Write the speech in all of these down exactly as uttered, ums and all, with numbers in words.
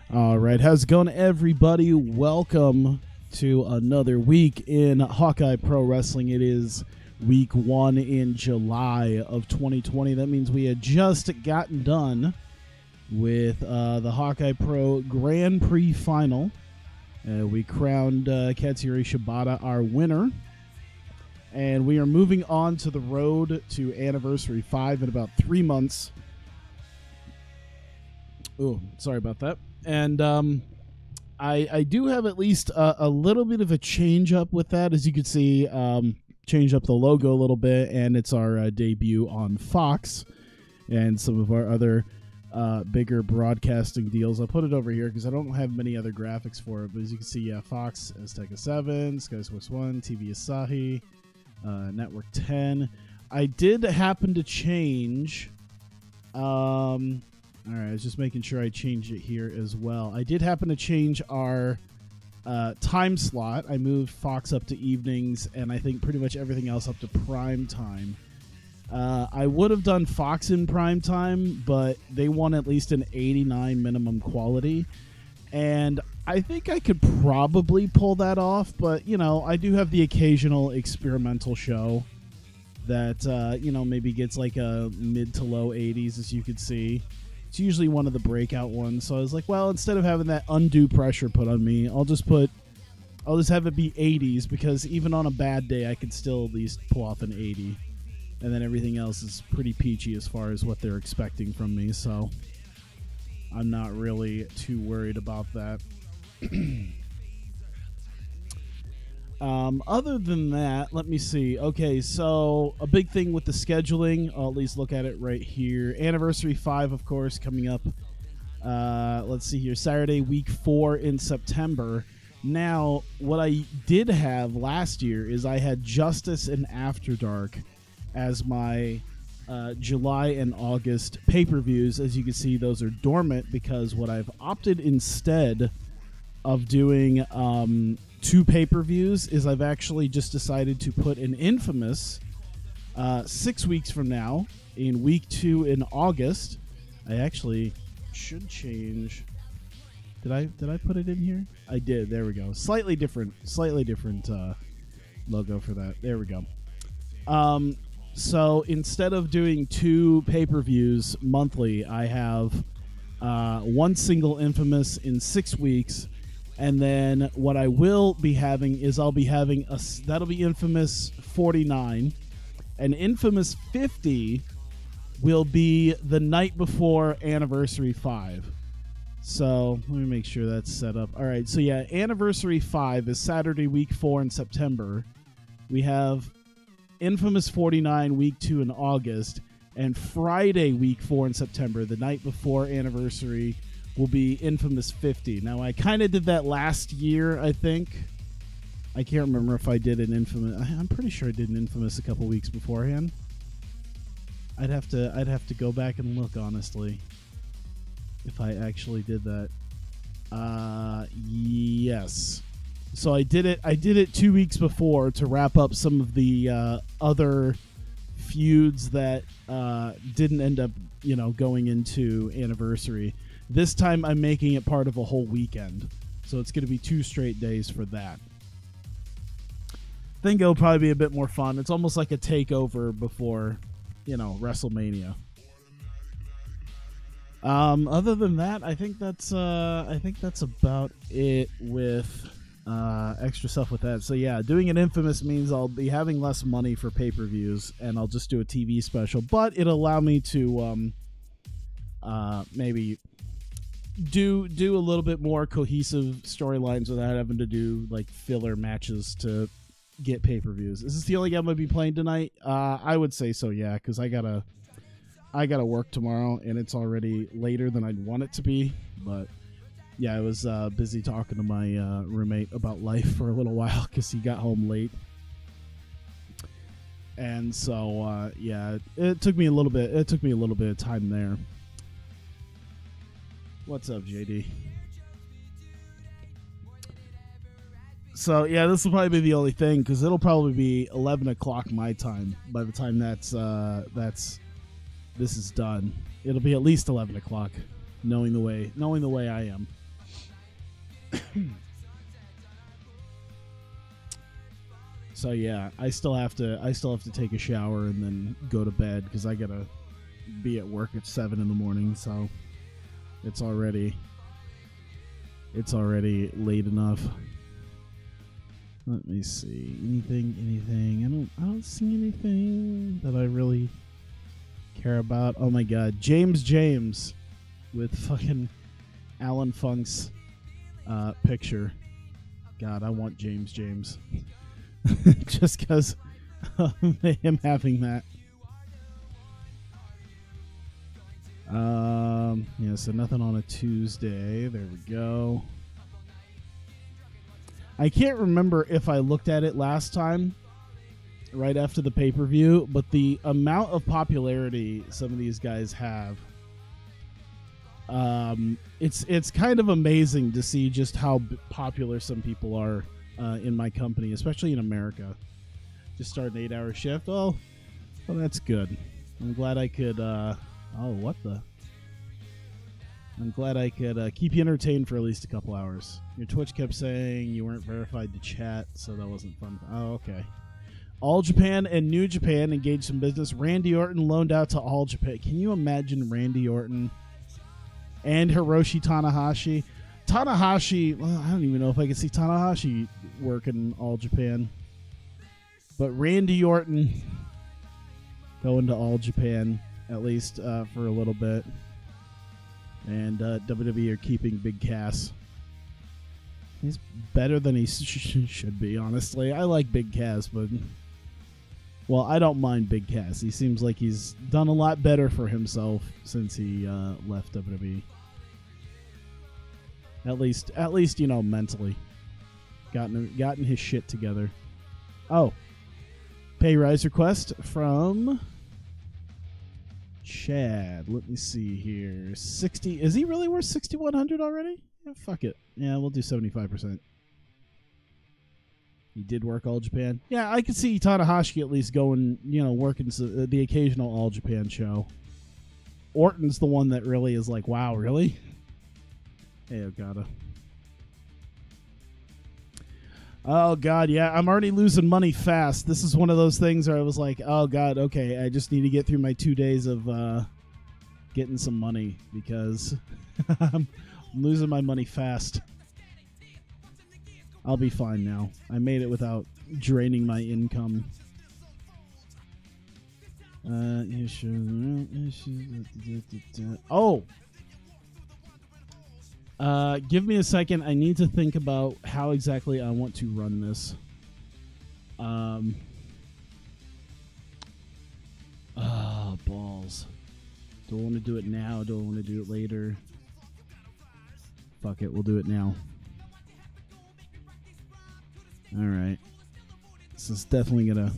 All right, how's it going, everybody? Welcome to another week in Hawkeye Pro Wrestling. It is week one in July of twenty twenty. That means we had just gotten done with uh, the Hawkeye Pro Grand Prix final. Uh, we crowned uh, Katsuyori Shibata our winner. And we are moving on to the road to Anniversary five in about three months. Oh, sorry about that. And um, I, I do have at least a, a little bit of a change up with that. As you can see, um, change up the logo a little bit, and it's our uh, debut on Fox and some of our other uh, bigger broadcasting deals. I'll put it over here because I don't have many other graphics for it. But as you can see, yeah, Fox, Azteca seven, Sky Sports one, T V Asahi, uh, Network ten. I did happen to change... Um, all right, I was just making sure I changed it here as well. I did happen to change our uh, time slot. I moved Fox up to evenings, and I think pretty much everything else up to prime time. Uh, I would have done Fox in prime time, but they want at least an eighty-nine minimum quality. And I think I could probably pull that off, but, you know, I do have the occasional experimental show that, uh, you know, maybe gets like a mid to low eighties, as you could see. It's usually one of the breakout ones. So I was like, well, instead of having that undue pressure put on me, I'll just put, I'll just have it be eighties, because even on a bad day, I could still at least pull off an eighty. And then everything else is pretty peachy as far as what they're expecting from me. So I'm not really too worried about that. Um, other than that, let me see. Okay, so a big thing with the scheduling, I'll at least look at it right here. Anniversary five, of course, coming up. Uh, let's see here. Saturday, week four in September. Now, what I did have last year is I had Justice and After Dark as my uh, July and August pay-per-views. As you can see, those are dormant because what I've opted instead of doing... Um, two pay-per-views is I've actually just decided to put an Infamous uh, six weeks from now in week two in August. I actually should change. Did I did I put it in here? I did. There we go. Slightly different, slightly different uh, logo for that. There we go. Um, so instead of doing two pay-per-views monthly, I have uh, one single Infamous in six weeks. And then what I will be having is I'll be having a, that'll be Infamous forty-nine. And Infamous fifty will be the night before Anniversary five. So let me make sure that's set up. All right, so yeah, Anniversary five is Saturday, week four in September. We have Infamous forty-nine, week two in August. And Friday, week four in September, the night before Anniversary, will be Infamous fifty. Now, I kind of did that last year, I think. I can't remember if I did an Infamous. I'm pretty sure I did an Infamous a couple weeks beforehand. I'd have to I'd have to go back and look, honestly, if I actually did that. Uh, yes. So I did it I did it two weeks before to wrap up some of the uh, other feuds that uh, didn't end up, you know, going into Anniversary. This time I'm making it part of a whole weekend. So it's going to be two straight days for that. I think it'll probably be a bit more fun. It's almost like a takeover before, you know, WrestleMania. Um, other than that, I think that's uh, I think that's about it with uh, extra stuff with that. So yeah, doing an Infamous means I'll be having less money for pay-per-views, and I'll just do a T V special. But it'll allow me to um, uh, maybe... do do a little bit more cohesive storylines without having to do like filler matches to get pay-per-views. Is this the only game I'm gonna be playing tonight? Uh, I would say so, yeah, because I gotta I gotta work tomorrow, and it's already later than I'd want it to be. But yeah, I was uh, busy talking to my uh, roommate about life for a little while because he got home late, and so uh, yeah, it, it took me a little bit. It took me a little bit of time there. What's up, J D? So yeah, this will probably be the only thing because it'll probably be eleven o'clock my time by the time that's uh, that's this is done. It'll be at least eleven o'clock, knowing the way knowing the way I am. So yeah, I still have to I still have to take a shower and then go to bed because I gotta be at work at seven in the morning. So it's already it's already late enough. Let me see. Anything, anything. I don't I don't see anything that I really care about. Oh my god. James James with fucking Alan Funk's uh, picture. God, I want James James. Just because of him having that. Um, yeah, so nothing on a Tuesday. There we go. I can't remember if I looked at it last time, right after the pay-per-view, but the amount of popularity some of these guys have, um, it's it's kind of amazing to see just how b- popular some people are uh, in my company, especially in America. Just start an eight-hour shift. Well, well, that's good. I'm glad I could. Uh, oh, what the? I'm glad I could uh, keep you entertained for at least a couple hours. Your Twitch kept saying you weren't verified to chat, so that wasn't fun. Oh, okay. All Japan and New Japan engaged in business. Randy Orton loaned out to All Japan. Can you imagine Randy Orton and Hiroshi Tanahashi? Tanahashi, well, I don't even know if I can see Tanahashi working All Japan. But Randy Orton going to All Japan, at least uh, for a little bit. And uh, W W E are keeping Big Cass. He's better than he sh- should be, honestly. I like Big Cass, but... Well, I don't mind Big Cass. He seems like he's done a lot better for himself since he uh, left W W E. At least, at least, you know, mentally. Gotten, gotten his shit together. Oh. Pay rise request from... Chad, let me see here. sixty. Is he really worth sixty-one hundred already? Yeah, fuck it. Yeah, we'll do seventy-five percent. He did work All Japan. Yeah, I could see Tanahashi at least going, you know, working the occasional All Japan show. Orton's the one that really is like, wow, really? Hey, Okada. Oh, God, yeah, I'm already losing money fast. This is one of those things where I was like, oh, God, okay, I just need to get through my two days of uh, getting some money because I'm losing my money fast. I'll be fine now. I made it without draining my income. Uh, oh! Uh, give me a second. I need to think about how exactly I want to run this. Um. Ah, oh, balls. Do I want to do it now? Do I want to do it later? Fuck it. We'll do it now. Alright. This is definitely gonna...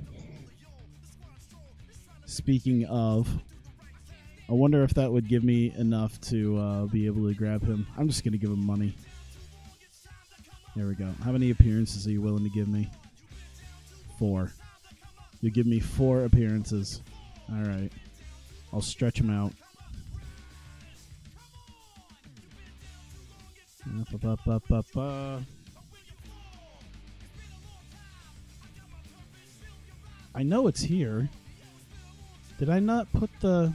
Speaking of... I wonder if that would give me enough to uh, be able to grab him. I'm just going to give him money. There we go. How many appearances are you willing to give me? Four. You give me four appearances. All right. I'll stretch him out. I know it's here. Did I not put the...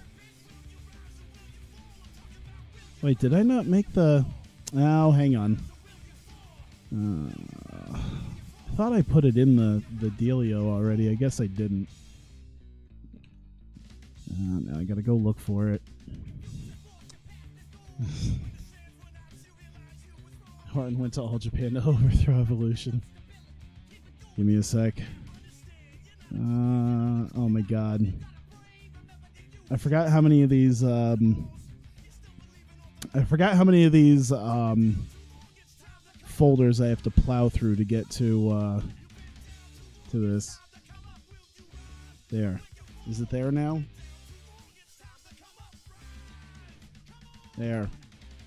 Wait, did I not make the... Oh, hang on. Uh, I thought I put it in the, the dealio already. I guess I didn't. Uh, now I gotta go look for it. Martin went to All Japan to overthrow Evolution. Give me a sec. Uh, oh my god. I forgot how many of these... Um, I forgot how many of these um, folders I have to plow through to get to uh, to this. There. Is it there now? There.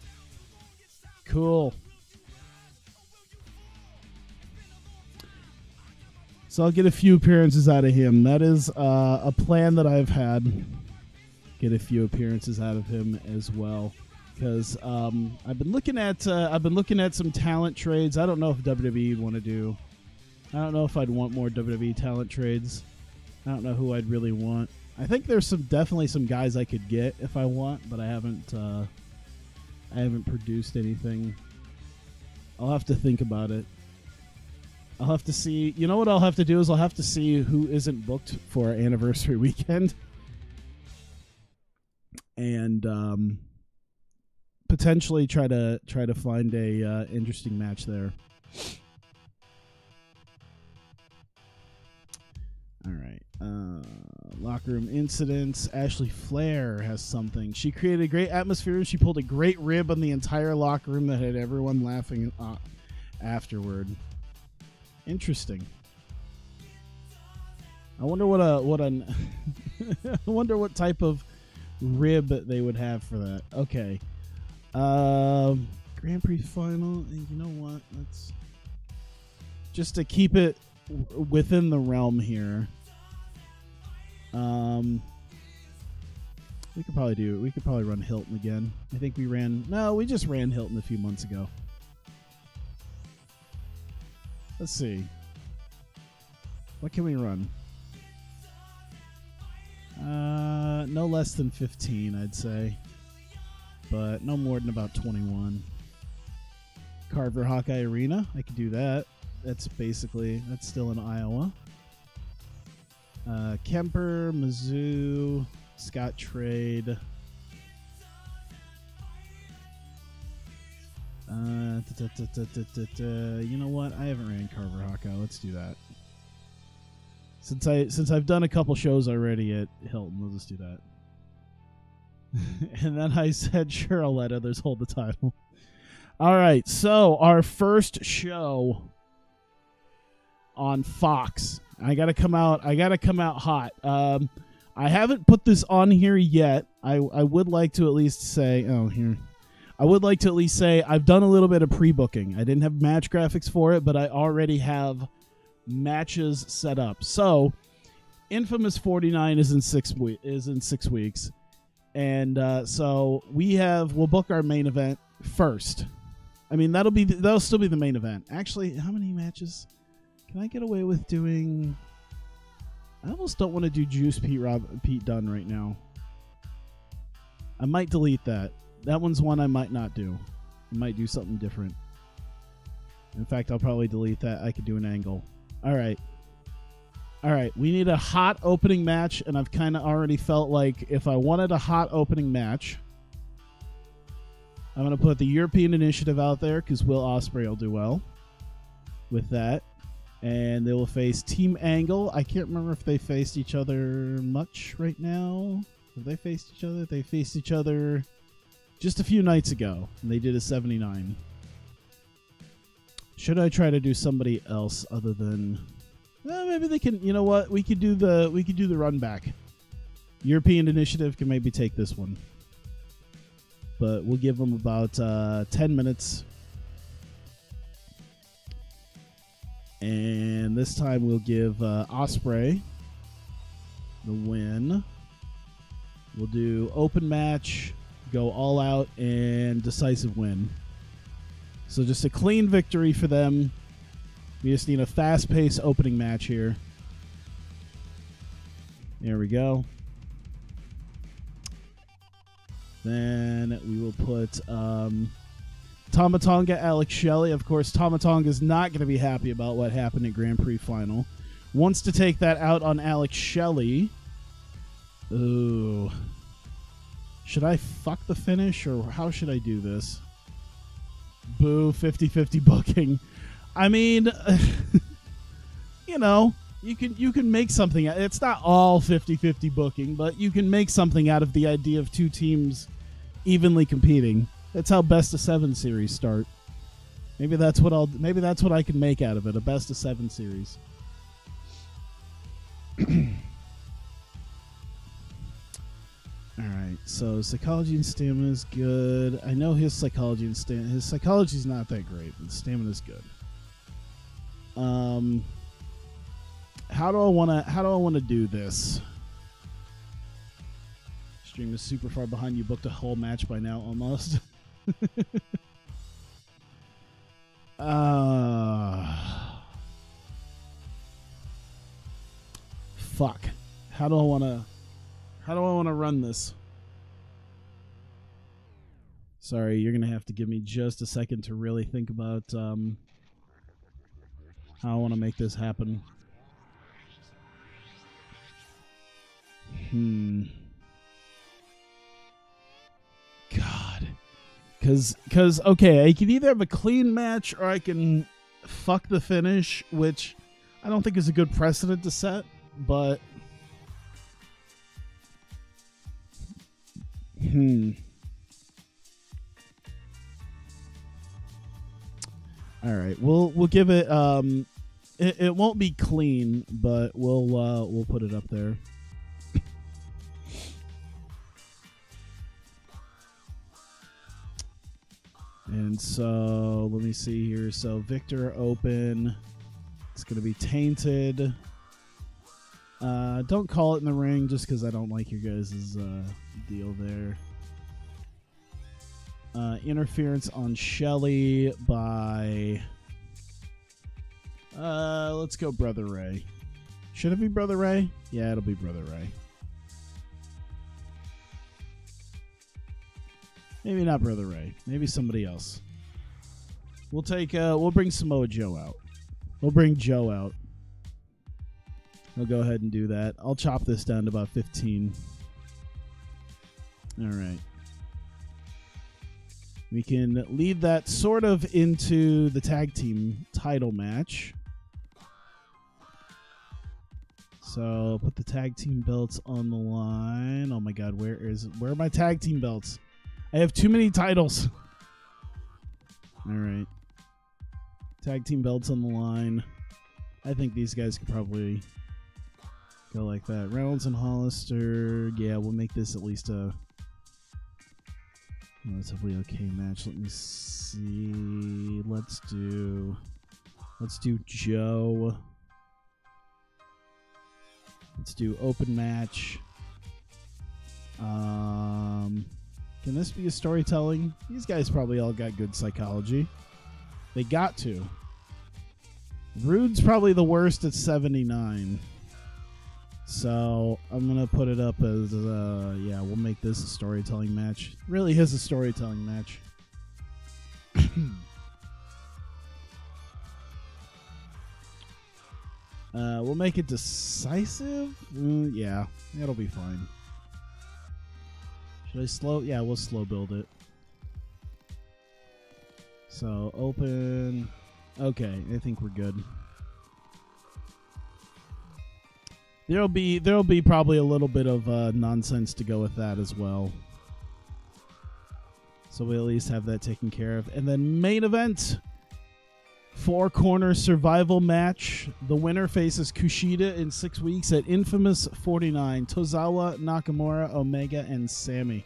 Cool. So I'll get a few appearances out of him. That is uh, a plan that I've had. Get a few appearances out of him as well. because um, I've been looking at uh, I've been looking at some talent trades. I don't know if W W E would want to do. I don't know if I'd want more W W E talent trades. I don't know who I'd really want. I think there's some definitely some guys I could get if I want, but I haven't uh, I haven't produced anything. I'll have to think about it. I'll have to see. You know what I'll have to do is I'll have to see who isn't booked for our anniversary weekend, and um, potentially try to try to find a uh, interesting match there. All right. Uh, locker room incidents. Ashley Flair has something. She created a great atmosphere and she pulled a great rib on the entire locker room that had everyone laughing uh, afterward. Interesting. I wonder what a what an I wonder what type of rib they would have for that. Okay. Um, Grand Prix final. You know what? Let's just to keep it w- within the realm here. Um, we could probably do. We could probably run Hilton again. I think we ran. No, we just ran Hilton a few months ago. Let's see. What can we run? Uh, no less than fifteen, I'd say, but no more than about twenty-one. Carver Hawkeye Arena. I could do that. That's basically that's still in Iowa. Uh, Kemper, Mizzou, Scott Trade. Uh, da, da, da, da, da, da, da. You know what? I haven't ran Carver Hawkeye. Let's do that. Since I since I've done a couple shows already at Hilton, we'll just do that. And then I said, sure, I'll let others hold the title. All right, so our first show on Fox. I gotta come out. I gotta come out hot. Um, I haven't put this on here yet. I I would like to at least say. Oh, here. I would like to at least say I've done a little bit of pre-booking. I didn't have match graphics for it, but I already have matches set up. So, Infamous forty-nine is in six we- is in six weeks, and uh, so we have we'll book our main event first. I mean that'll be that'll still be the main event. Actually, how many matches can I get away with doing? I almost don't want to do Juice Pete Rob Pete Dunne right now. I might delete that. That one's one I might not do. I might do something different. In fact, I'll probably delete that. I could do an angle. All right. All right. We need a hot opening match, and I've kind of already felt like if I wanted a hot opening match, I'm going to put the European Initiative out there because Will Ospreay will do well with that. And they will face Team Angle. I can't remember if they faced each other much right now. Have they faced each other? They faced each other just a few nights ago, and they did a seventy-nine. Should I try to do somebody else other than? Well, maybe they can. You know what? We could do the we could do the run back. European Initiative can maybe take this one, but we'll give them about uh, ten minutes, and this time we'll give uh, Ospreay the win. We'll do open match, go all out, and decisive win. So just a clean victory for them. We just need a fast-paced opening match here. There we go. Then we will put um, Tama Tonga, Alex Shelley. Of course, Tama Tonga is not going to be happy about what happened at Grand Prix Final. Wants to take that out on Alex Shelley. Ooh. Should I fuck the finish, or how should I do this? Boo, fifty fifty booking. I mean, you know, you can you can make something. It's not all fifty fifty booking, but you can make something out of the idea of two teams evenly competing. That's how best of seven series start. Maybe that's what I'll. Maybe that's what I can make out of it. A best of seven series. All right, so psychology and stamina is good. I know his psychology and stamina. His psychology is not that great, but stamina is good. Um, how do I want to? How do I want to do this? Stream is super far behind. You booked a whole match by now, almost. uh, fuck. How do I want to? How do I want to run this? Sorry, you're gonna have to give me just a second to really think about um, how I want to make this happen. Hmm. God. Cause, cause, okay, I can either have a clean match or I can fuck the finish, which I don't think is a good precedent to set, but hmm. All right, we'll we'll give it. Um, it, it won't be clean, but we'll uh, we'll put it up there. And so let me see here. So Victor Open. It's gonna be tainted. Uh, don't call it in the ring just because I don't like your guys' uh, deal there. Uh, interference on Shelly by... Uh, let's go Brother Ray. Should it be Brother Ray? Yeah, it'll be Brother Ray. Maybe not Brother Ray. Maybe somebody else. We'll take... Uh, we'll bring Samoa Joe out. We'll bring Joe out. I'll go ahead and do that. I'll chop this down to about fifteen. All right. We can lead that sort of into the tag team title match. So put the tag team belts on the line. Oh my God, where is where are my tag team belts? I have too many titles. All right. Tag team belts on the line. I think these guys could probably go like that. Reynolds and Hollister. Yeah, we'll make this at least a relatively okay match. Let me see. Let's do let's do Joe. Let's do open match. Um can this be a storytelling? These guys probably all got good psychology. They got to. Rude's probably the worst at seventy-nine. So I'm going to put it up as, uh, yeah, we'll make this a storytelling match. It really is a storytelling match. uh, we'll make it decisive. Mm, yeah, it'll be fine. Should I slow? Yeah, we'll slow build it. So open. Okay, I think we're good. There'll be there'll be probably a little bit of uh, nonsense to go with that as well. So we at least have that taken care of. And then main event, four corner survival match. The winner faces Kushida in six weeks at Infamous forty-nine. Tozawa, Nakamura, Omega, and Sammy.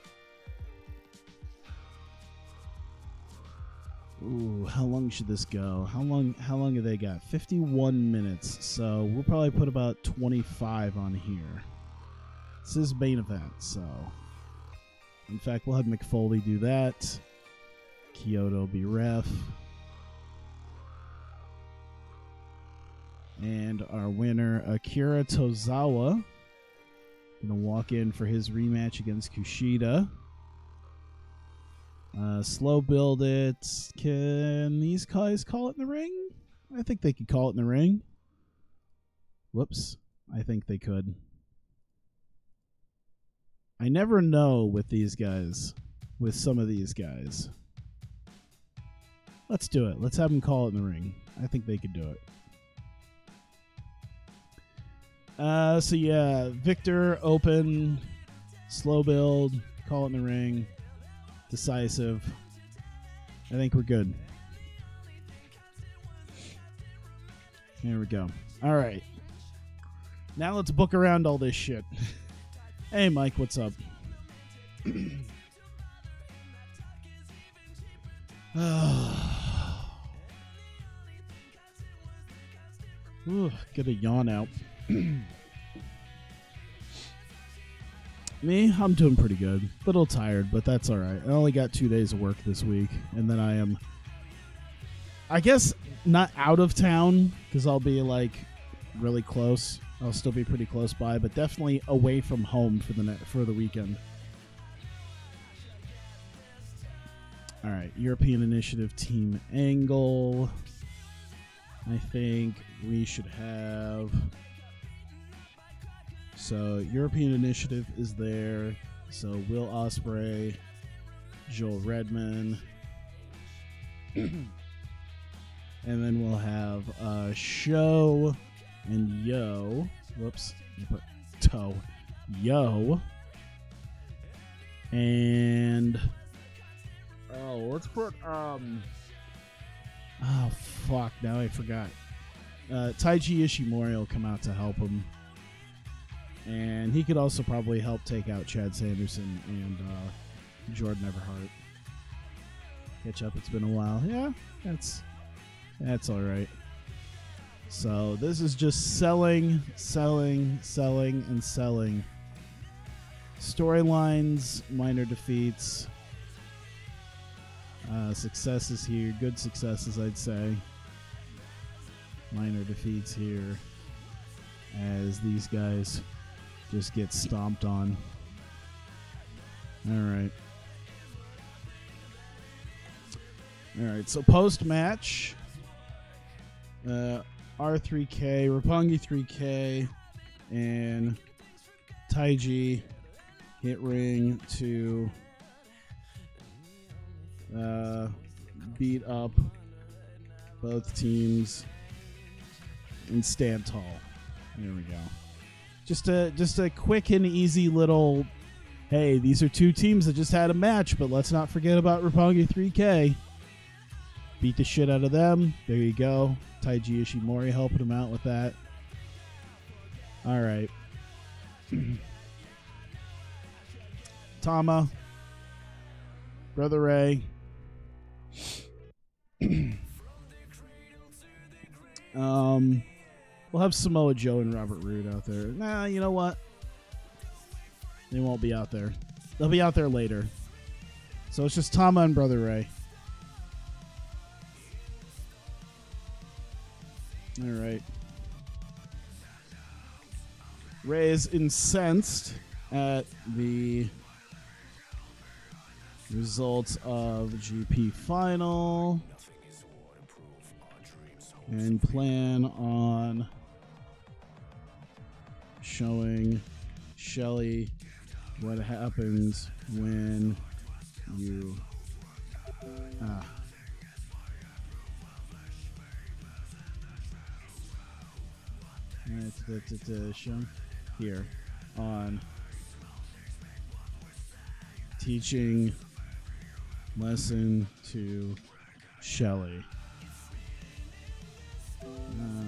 Ooh, how long should this go? How long how long have they got? fifty-one minutes. So we'll probably put about twenty-five on here. This is main event, so in fact we'll have McFoley do that. Kyoto will be ref. And our winner, Akira Tozawa, gonna walk in for his rematch against Kushida. Uh, slow build it. Can these guys call it in the ring? I think they could call it in the ring. Whoops. I think they could. I never know with these guys. With some of these guys. Let's do it. Let's have them call it in the ring. I think they could do it. Uh, so yeah, Victor, open, slow build, call it in the ring. Decisive. I think we're good. There we go. All right. Now let's book around all this shit. Hey, Mike, what's up? Ooh, get a yawn out. Me, I'm doing pretty good. A little tired, but that's all right. I only got two days of work this week, and then I am, I guess, not out of town because I'll be like really close. I'll still be pretty close by, but definitely away from home for the ne- for the weekend. All right, European Initiative Team Angle. I think we should have. So European Initiative is there. So Will Ospreay, Joel Redman, and then we'll have uh, Show and Yo. Whoops, I put Toe. Yo, and oh, let's put um. Oh fuck! Now I forgot. Uh, Taiji Ishimori will come out to help him. And he could also probably help take out Chad Sanderson and uh, Jordan Everhart. Catch up, it's been a while. Yeah, that's that's all right. So this is just selling, selling, selling, and selling. Storylines, minor defeats, uh, successes here, good successes, I'd say. Minor defeats here as these guys just get stomped on. All right. All right, so post-match, uh, R three K, Roppongi three K, and Taiji hit ring to uh, beat up both teams and stand tall. There we go. Just a just a quick and easy little, hey, these are two teams that just had a match, but let's not forget about Roppongi three K. Beat the shit out of them. There you go. Taiji Ishimori helping him out with that. All right. Tama. Brother Ray. um... We'll have Samoa Joe and Robert Roode out there. Nah, you know what? They won't be out there. They'll be out there later. So it's just Tama and Brother Ray. All right. Ray is incensed at the results of G P final and plan on showing Shelly what happens when you ah. Show here on teaching lesson to Shelly. Uh,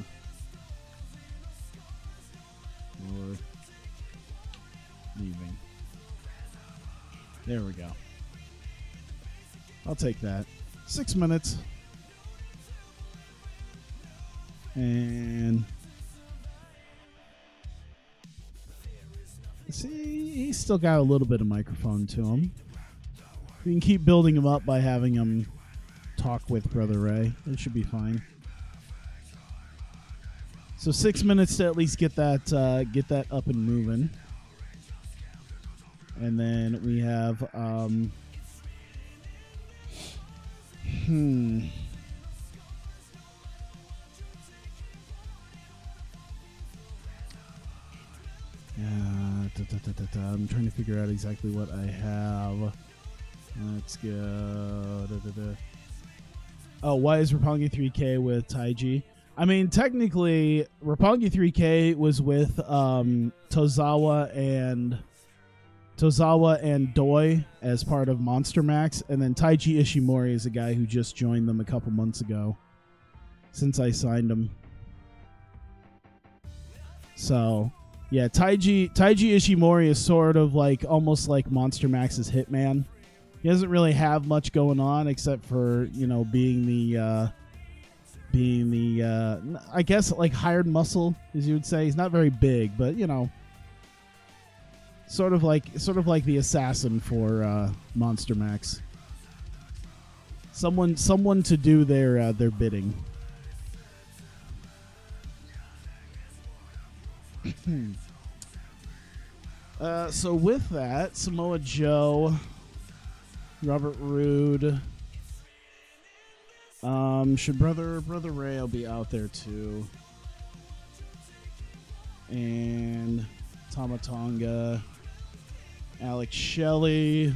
or leaving. There we go. I'll take that. Six minutes. And see, he's still got a little bit of microphone to him. We can keep building him up by having him talk with Brother Ray. It should be fine. So six minutes to at least get that uh, get that up and moving, and then we have um, hmm. Uh, da, da, da, da, da. I'm trying to figure out exactly what I have. Let's go. Da, da, da. Oh, why is Roppongi three K with Taiji? I mean, technically, Roppongi three K was with um, Tozawa and Tozawa and Doi as part of Monster Max, and then Taiji Ishimori is a guy who just joined them a couple months ago, since I signed him. So, yeah, Taiji Taiji Ishimori is sort of like almost like Monster Max's hitman. He doesn't really have much going on except for, you know, being the. Uh, being the, uh, I guess, like hired muscle, as you would say. He's not very big, but, you know, Sort of like, sort of like the assassin for uh, Monster Max. Someone, someone to do their uh, their bidding. uh, so with that, Samoa Joe, Robert Roode. Um, should brother brother Ray will be out there too, and Tama Tonga, Alex Shelley,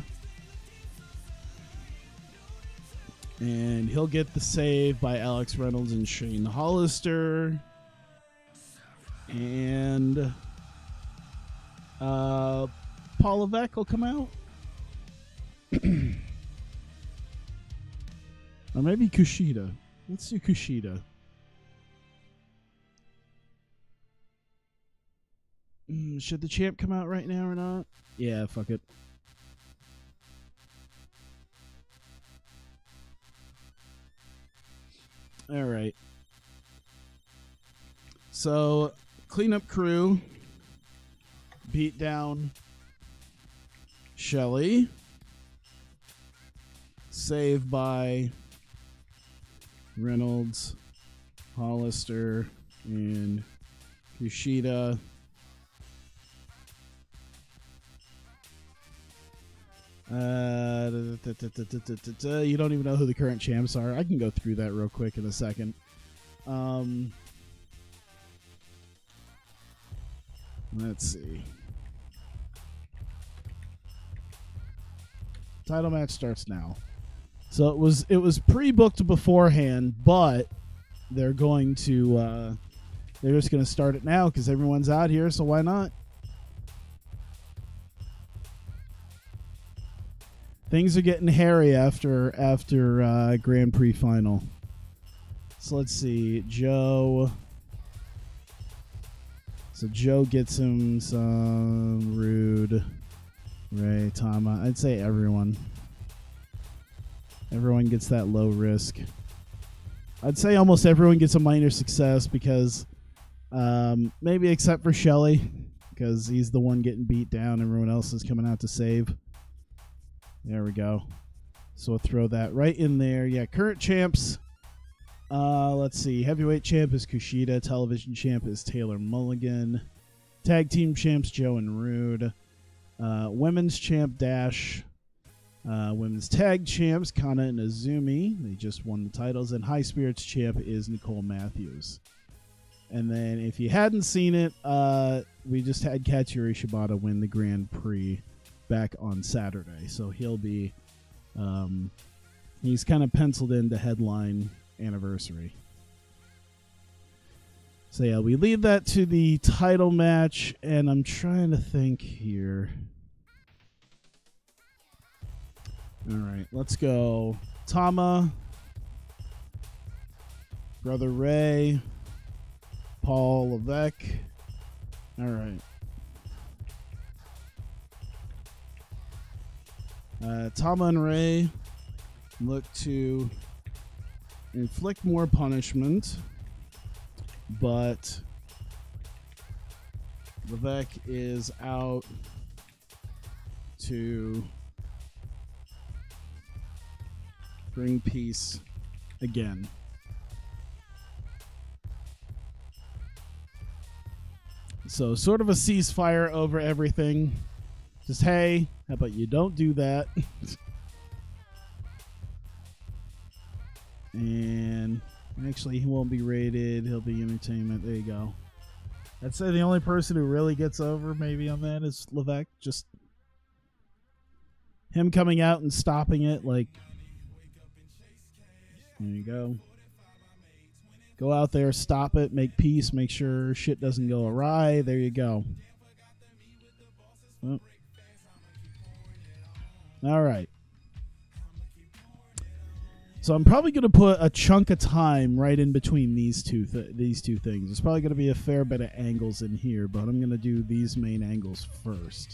and he'll get the save by Alex Reynolds and Shane Hollister, and uh, Paul Levesque will come out. Or maybe Kushida. Let's do Kushida. Mm, should the champ come out right now or not? Yeah, fuck it. All right. So, cleanup crew beat down Shelley. Save by Reynolds, Hollister, and Kushida. Uh, da, da, da, da, da, da, da. You don't even know who the current champs are. I can go through that real quick in a second. Um, let's see. Title match starts now. So it was it was pre-booked beforehand, but they're going to uh, they're just going to start it now because everyone's out here. So why not? Things are getting hairy after after uh, Grand Prix final. So let's see, Joe. So Joe gets him some Rude, Ray, Tama. I'd say everyone. Everyone gets that low risk. I'd say almost everyone gets a minor success because um, maybe except for Shelley because he's the one getting beat down. Everyone else is coming out to save. There we go. So we'll throw that right in there. Yeah, current champs. Uh, let's see. Heavyweight champ is Kushida. Television champ is Taylor Mulligan. Tag team champs Joe and Rude. Uh, women's champ Dash. Uh, women's tag champs Kana and Azumi. They just won the titles. And high spirits champ is Nicole Matthews. And then if you hadn't seen it, uh, we just had Katsuyori Shibata win the Grand Prix back on Saturday. So he'll be, um, he's kind of penciled in to headline anniversary. So yeah, we leave that to the title match, and I'm trying to think here. All right, let's go. Tama, Brother Ray, Paul Levesque. All right. Uh, Tama and Ray look to inflict more punishment, but Levesque is out to bring peace again. So sort of a ceasefire over everything. Just, hey, how about you don't do that? And actually, he won't be rated. He'll be entertainment. There you go. I'd say the only person who really gets over maybe on that is Levesque. Just him coming out and stopping it. Like, there you go. Go out there, stop it, make peace, make sure shit doesn't go awry. There you go. Oh. All right. So I'm probably going to put a chunk of time right in between these two th these two things. There's probably going to be a fair bit of angles in here, but I'm going to do these main angles first.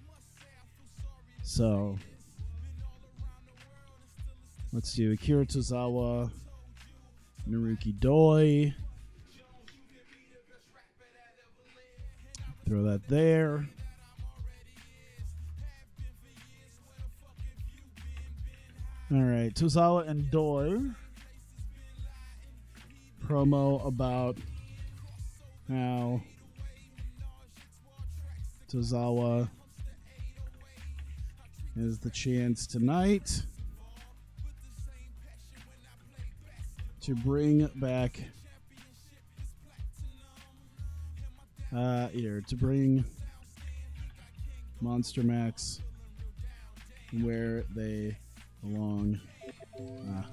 So let's do Akira Tozawa, Naruki Doi. Throw that there. All right, Tozawa and Doi. Promo about how Tozawa has the chance tonight to bring back uh here to bring Monster Max where they belong. Ah.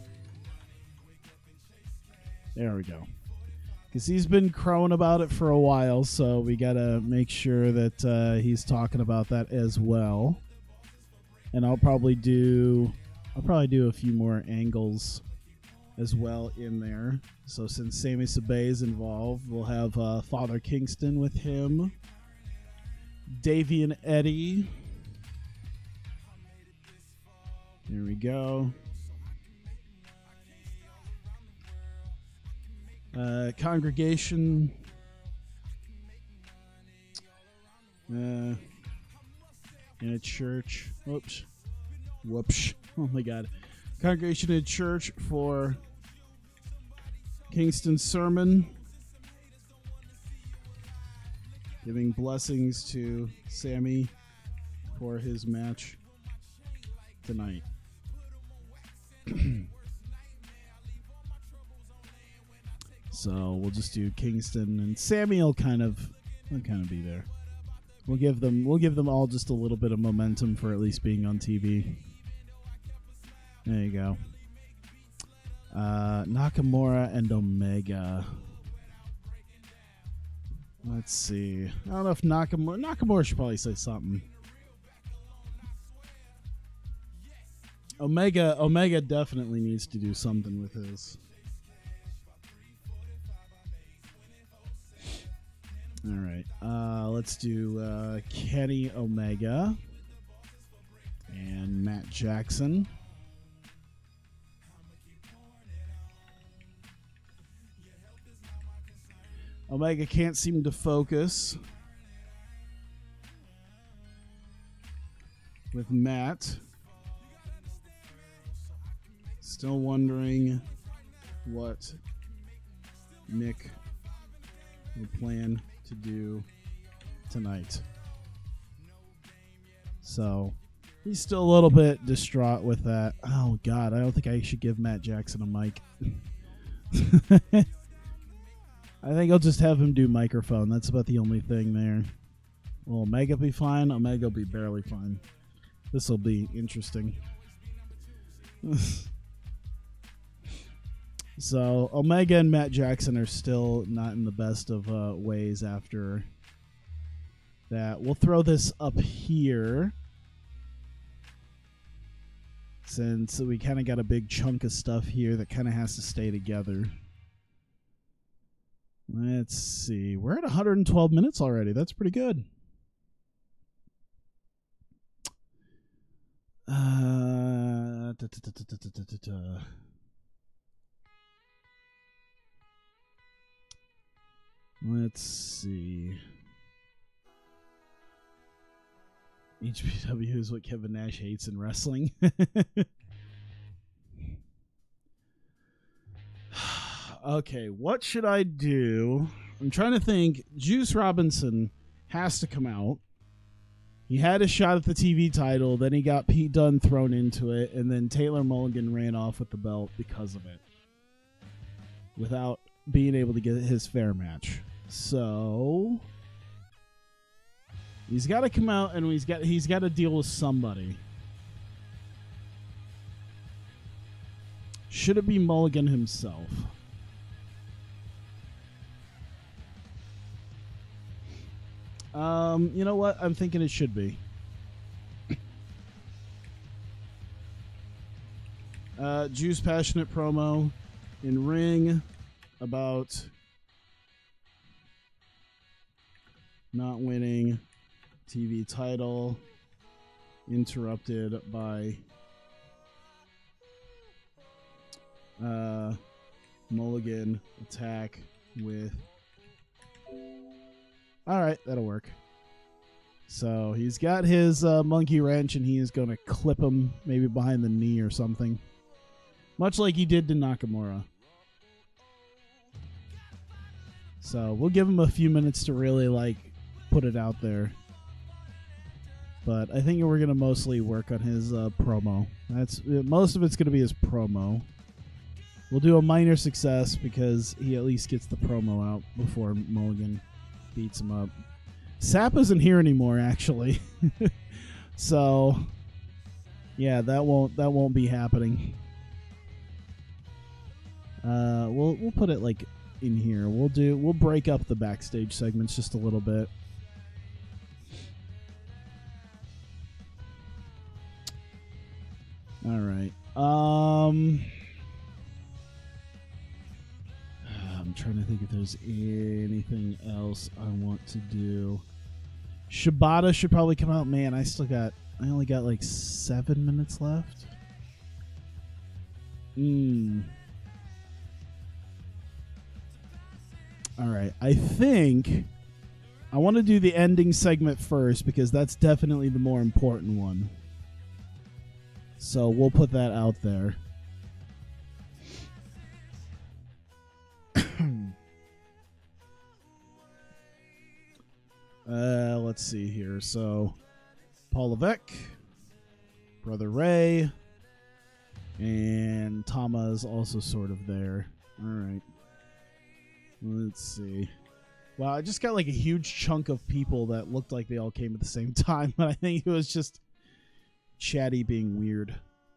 There we go. Because he's been crowing about it for a while, so we gotta make sure that uh, he's talking about that as well. And I'll probably do, I'll probably do a few more angles as well in there. So since Sami Sabay is involved, we'll have uh, Father Kingston with him, Davey and Eddie. Here we go. Uh, congregation. Uh, in a church. Whoops. Whoops. Oh my God. Congregation in a church for Kingston's sermon. Giving blessings to Sami for his match tonight. So we'll just do Kingston and Sami will kind of will kind of be there. We'll give them we'll give them all just a little bit of momentum for at least being on T V. There you go. Uh, Nakamura and Omega. Let's see. I don't know if Nakamura Nakamura should probably say something. Omega Omega definitely needs to do something with his. All right. Uh, let's do uh, Kenny Omega and Matt Jackson. Omega can't seem to focus with Matt. Still wondering what Nick will plan to do tonight. So he's still a little bit distraught with that. Oh God, I don't think I should give Matt Jackson a mic. I think I'll just have him do microphone. That's about the only thing there. Will Omega be fine? Omega will be barely fine. This will be interesting. So Omega and Matt Jackson are still not in the best of uh, ways after that. We'll throw this up here since we kind of got a big chunk of stuff here that kind of has to stay together. Let's see. We're at one hundred twelve minutes already. That's pretty good. Uh, da, da, da, da, da, da, da, da. Let's see. H P W is what Kevin Nash hates in wrestling. Okay, what should I do? I'm trying to think. Juice Robinson has to come out. He had a shot at the T V title, then he got Pete Dunne thrown into it, and then Taylor Mulligan ran off with the belt because of it, without being able to get his fair match. So he's got to come out, and he's got he's got to deal with somebody. Should it be Mulligan himself? Um, you know what? I'm thinking it should be. Uh, Juice passionate promo in ring about not winning T V title, interrupted by uh, Mulligan attack with. All right, that'll work. So he's got his uh, monkey wrench, and he is going to clip him maybe behind the knee or something. much like he did to Nakamura. So we'll give him a few minutes to really like put it out there. But I think we're gonna mostly work on his uh, promo. That's most of it's gonna be his promo. We'll do a minor success because he at least gets the promo out before Mulligan beats him up. Sap isn't here anymore, actually. So, yeah, that won't that won't be happening. Uh, we'll we'll put it like in here. We'll do we'll break up the backstage segments just a little bit. All right. Um. I'm trying to think if there's anything else I want to do. Shibata should probably come out. Man, I still got... I only got like seven minutes left. Hmm. Alright, I think... I want to do the ending segment first because that's definitely the more important one. So we'll put that out there. Uh, let's see here. So, Paul Levesque, Brother Ray, and Tama is also sort of there. All right. Let's see. Wow, I just got like a huge chunk of people that looked like they all came at the same time, but I think it was just Chatty being weird.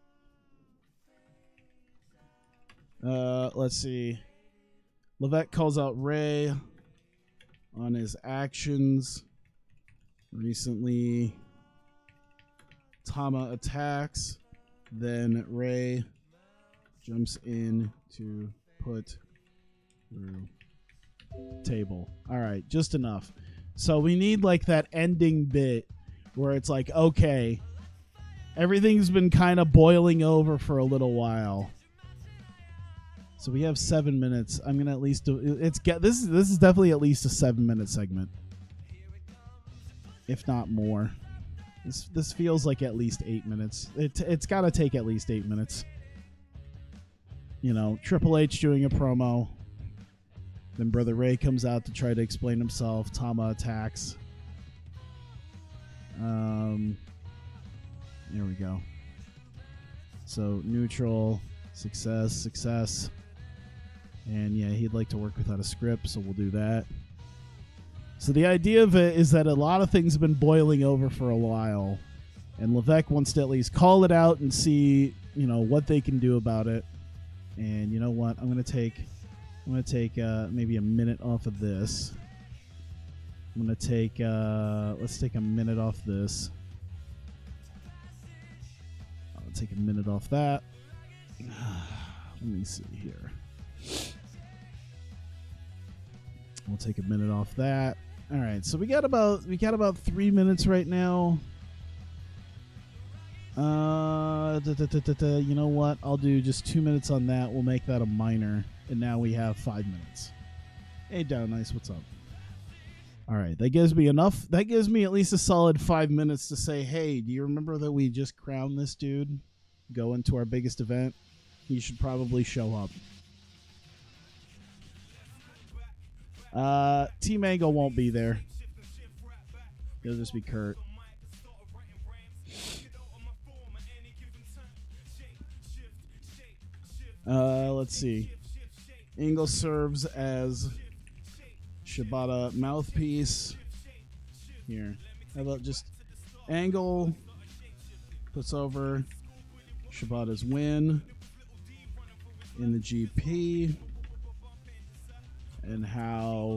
Uh, let's see. Levesque calls out Ray on his actions recently. Tama attacks, then Ray jumps in to put through table. All right, just enough. So we need like that ending bit where it's like, okay, everything's been kind of boiling over for a little while. So we have seven minutes. I'm gonna at least do it's get this is this is definitely at least a seven minute segment, if not more. This this feels like at least eight minutes. It it's got to take at least eight minutes. You know, Triple H doing a promo, then Brother Ray comes out to try to explain himself. Tama attacks. Um, there we go. So neutral, success, success. And yeah, he'd like to work without a script, so we'll do that. So the idea of it is that a lot of things have been boiling over for a while, and Levesque wants to at least call it out and see, you know, what they can do about it. And you know what? I'm gonna take, I'm gonna take uh, maybe a minute off of this. I'm gonna take, uh, let's take a minute off this. I'll take a minute off that. Let me see here. We'll take a minute off that. All right, so we got about we got about three minutes right now. Uh, da, da, da, da, da, you know what? I'll do just two minutes on that. We'll make that a minor, and now we have five minutes. Hey, Down Nice, what's up? All right, that gives me enough. That gives me at least a solid five minutes to say, hey, do you remember that we just crowned this dude? Go into our biggest event. He should probably show up. Uh, Team Angle won't be there. It'll just be Kurt. Uh, let's see. Angle serves as Shibata mouthpiece. Here. How about just Angle puts over Shibata's win in the G P. And how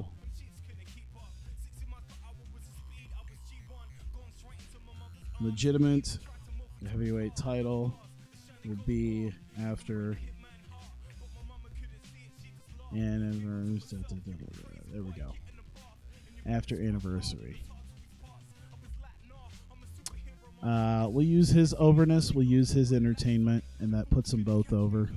legitimate the heavyweight title will be after anniversary. There we go. After anniversary. Uh, we'll use his overness, we'll use his entertainment, and that puts them both over.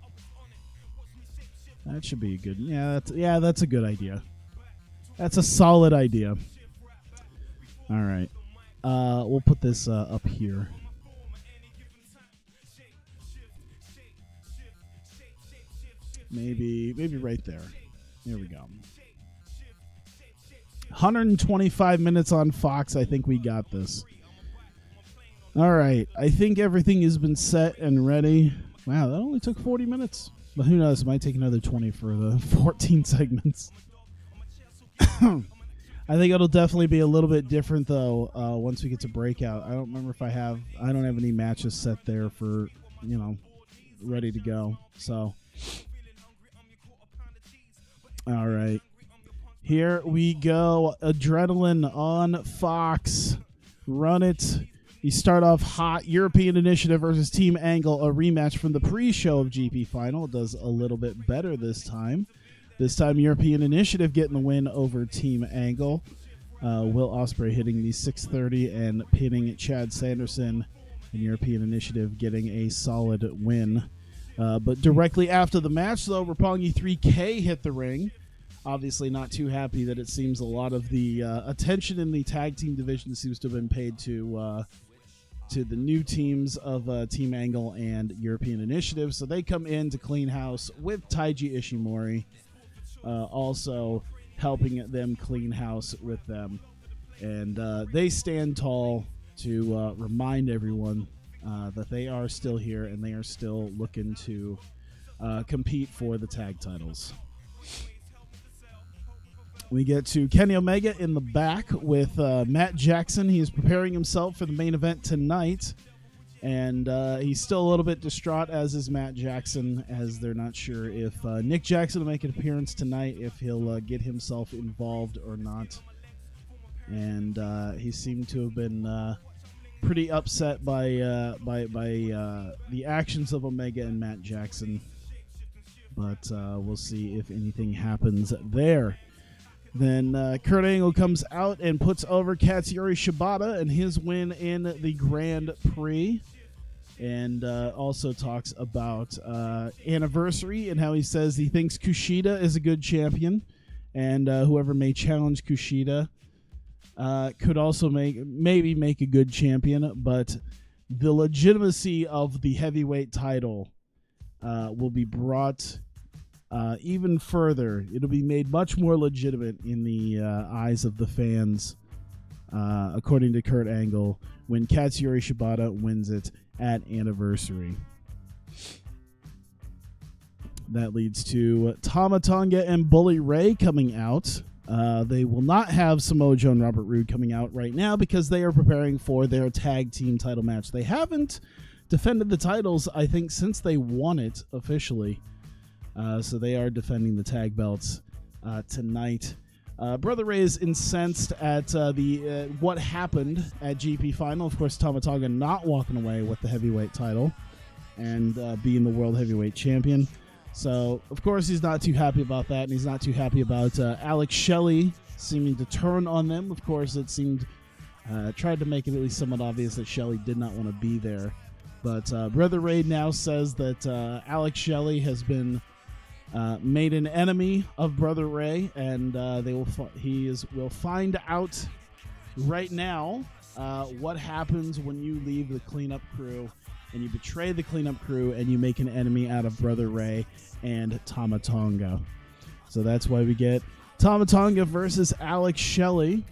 That should be a good. Yeah, that's yeah, that's a good idea. That's a solid idea. All right, uh, we'll put this uh, up here. Maybe, maybe right there. Here we go. one hundred twenty-five minutes on Fox. I think we got this. All right. I think everything has been set and ready. Wow, that only took forty minutes. But who knows? It might take another twenty for the fourteen segments. I think it'll definitely be a little bit different, though, uh, once we get to Breakout. I don't remember if I have... I don't have any matches set there for, you know, ready to go. So, all right. Here we go. Adrenaline on Fox. Run it. You start off hot. European Initiative versus Team Angle, a rematch from the pre-show of G P Final. It does a little bit better this time. This time, European Initiative getting the win over Team Angle. Uh, Will Ospreay hitting the six thirty and pinning Chad Sanderson. And European Initiative getting a solid win. Uh, but directly after the match, though, Roppongi three K hit the ring. Obviously not too happy that it seems a lot of the uh, attention in the tag team division seems to have been paid to uh, to the new teams of uh, Team Angle and European Initiative. So they come in to clean house with Taiji Ishimori. Uh, also helping them clean house with them. And uh, they stand tall to uh, remind everyone uh, that they are still here and they are still looking to uh, compete for the tag titles. We get to Kenny Omega in the back with uh, Matt Jackson. He is preparing himself for the main event tonight. And uh, he's still a little bit distraught, as is Matt Jackson, as they're not sure if uh, Nick Jackson will make an appearance tonight, if he'll uh, get himself involved or not. And uh, he seemed to have been uh, pretty upset by uh, by by uh, the actions of Omega and Matt Jackson. But uh, we'll see if anything happens there. Then uh, Kurt Angle comes out and puts over Katsuyori Shibata and his win in the Grand Prix. And uh, also talks about uh, Anniversary and how he says he thinks Kushida is a good champion. And uh, whoever may challenge Kushida uh, could also make maybe make a good champion. But the legitimacy of the heavyweight title uh, will be brought Uh, even further. It'll be made much more legitimate in the uh, eyes of the fans, uh, according to Kurt Angle, when Katsuyori Shibata wins it at Anniversary. That leads to Tama Tonga and Bully Ray coming out. Uh, they will not have Samoa Joe and Robert Roode coming out right now because they are preparing for their tag team title match. They haven't defended the titles, I think, since they won it officially. Uh, so they are defending the tag belts uh, tonight. Uh, Brother Ray is incensed at uh, the uh, what happened at G P Final. Of course, Tama Tonga not walking away with the heavyweight title and uh, being the world heavyweight champion. So, of course, he's not too happy about that, and he's not too happy about uh, Alex Shelley seeming to turn on them. Of course, it seemed uh, tried to make it at least somewhat obvious that Shelley did not want to be there. But uh, Brother Ray now says that uh, Alex Shelley has been Uh, made an enemy of Brother Ray, and uh, they will. Fi- he is will find out right now uh, what happens when you leave the cleanup crew and you betray the cleanup crew and you make an enemy out of Brother Ray and Tama Tonga. So that's why we get Tama Tonga versus Alex Shelley,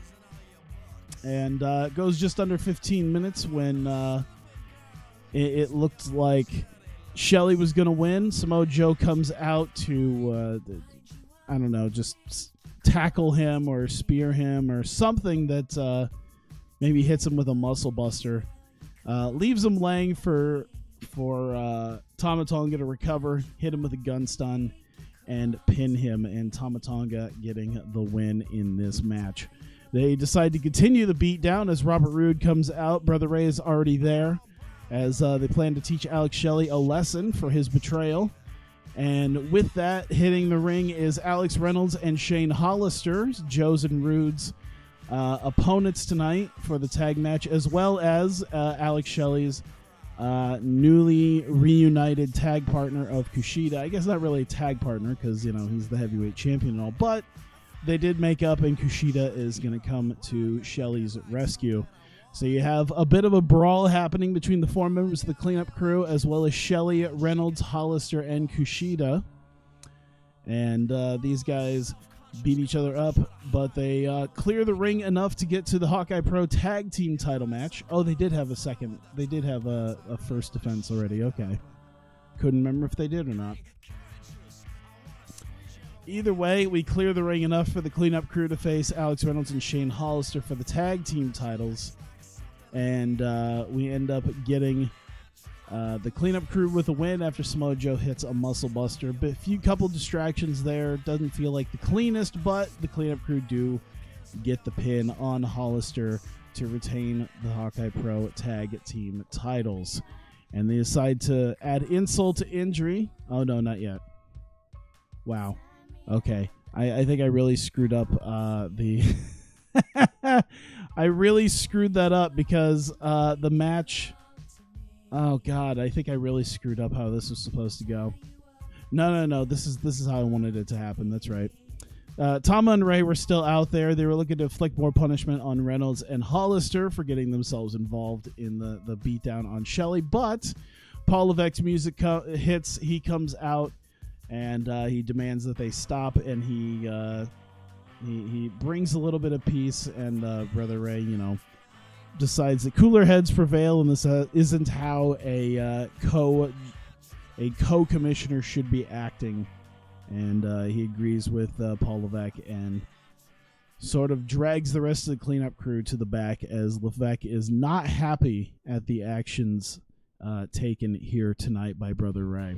and uh, it goes just under fifteen minutes when uh, it, it looked like Shelley was going to win. Samoa Joe comes out to, uh, I don't know, just tackle him or spear him or something that uh, maybe hits him with a muscle buster. Uh, leaves him laying for for uh, Tama Tonga to recover, hit him with a gun stun, and pin him, and Tama Tonga getting the win in this match. They decide to continue the beatdown as Robert Roode comes out. Brother Ray is already there, as uh, they plan to teach Alex Shelley a lesson for his betrayal. And with that, hitting the ring is Alex Reynolds and Shane Hollister, Joe's and Roode's uh, opponents tonight for the tag match, as well as uh, Alex Shelley's uh, newly reunited tag partner of Kushida. I guess not really a tag partner because, you know, he's the heavyweight champion and all, but they did make up, and Kushida is going to come to Shelley's rescue. So you have a bit of a brawl happening between the four members of the cleanup crew, as well as Shelley, Reynolds, Hollister, and Kushida. And uh, these guys beat each other up, but they uh, clear the ring enough to get to the Hawkeye Pro Tag Team title match. Oh, they did have a second. They did have a, a first defense already. Okay. Couldn't remember if they did or not. Either way, we clear the ring enough for the cleanup crew to face Alex Reynolds and Shane Hollister for the tag team titles. And uh, we end up getting uh, the cleanup crew with a win after Samoa Joe hits a muscle buster. But a few couple distractions there. Doesn't feel like the cleanest, but the cleanup crew do get the pin on Hollister to retain the Hawkeye Pro tag team titles. And they decide to add insult to injury. Oh, no, not yet. Wow. Okay. I, I think I really screwed up uh, the... I really screwed that up because uh, the match... Oh, God. I think I really screwed up how this was supposed to go. No, no, no. This is, this is how I wanted it to happen. That's right. Uh, Tama and Ray were still out there. They were looking to inflict more punishment on Reynolds and Hollister for getting themselves involved in the, the beatdown on Shelley. But Paul Levesque's music co- hits. He comes out and uh, he demands that they stop. And he, uh, he he brings a little bit of peace. And uh, Brother Ray, you know, decides that cooler heads prevail, and this uh, isn't how a uh, co a co-commissioner should be acting. And uh, he agrees with uh, Paul Levesque and sort of drags the rest of the cleanup crew to the back as Levesque is not happy at the actions uh, taken here tonight by Brother Ray.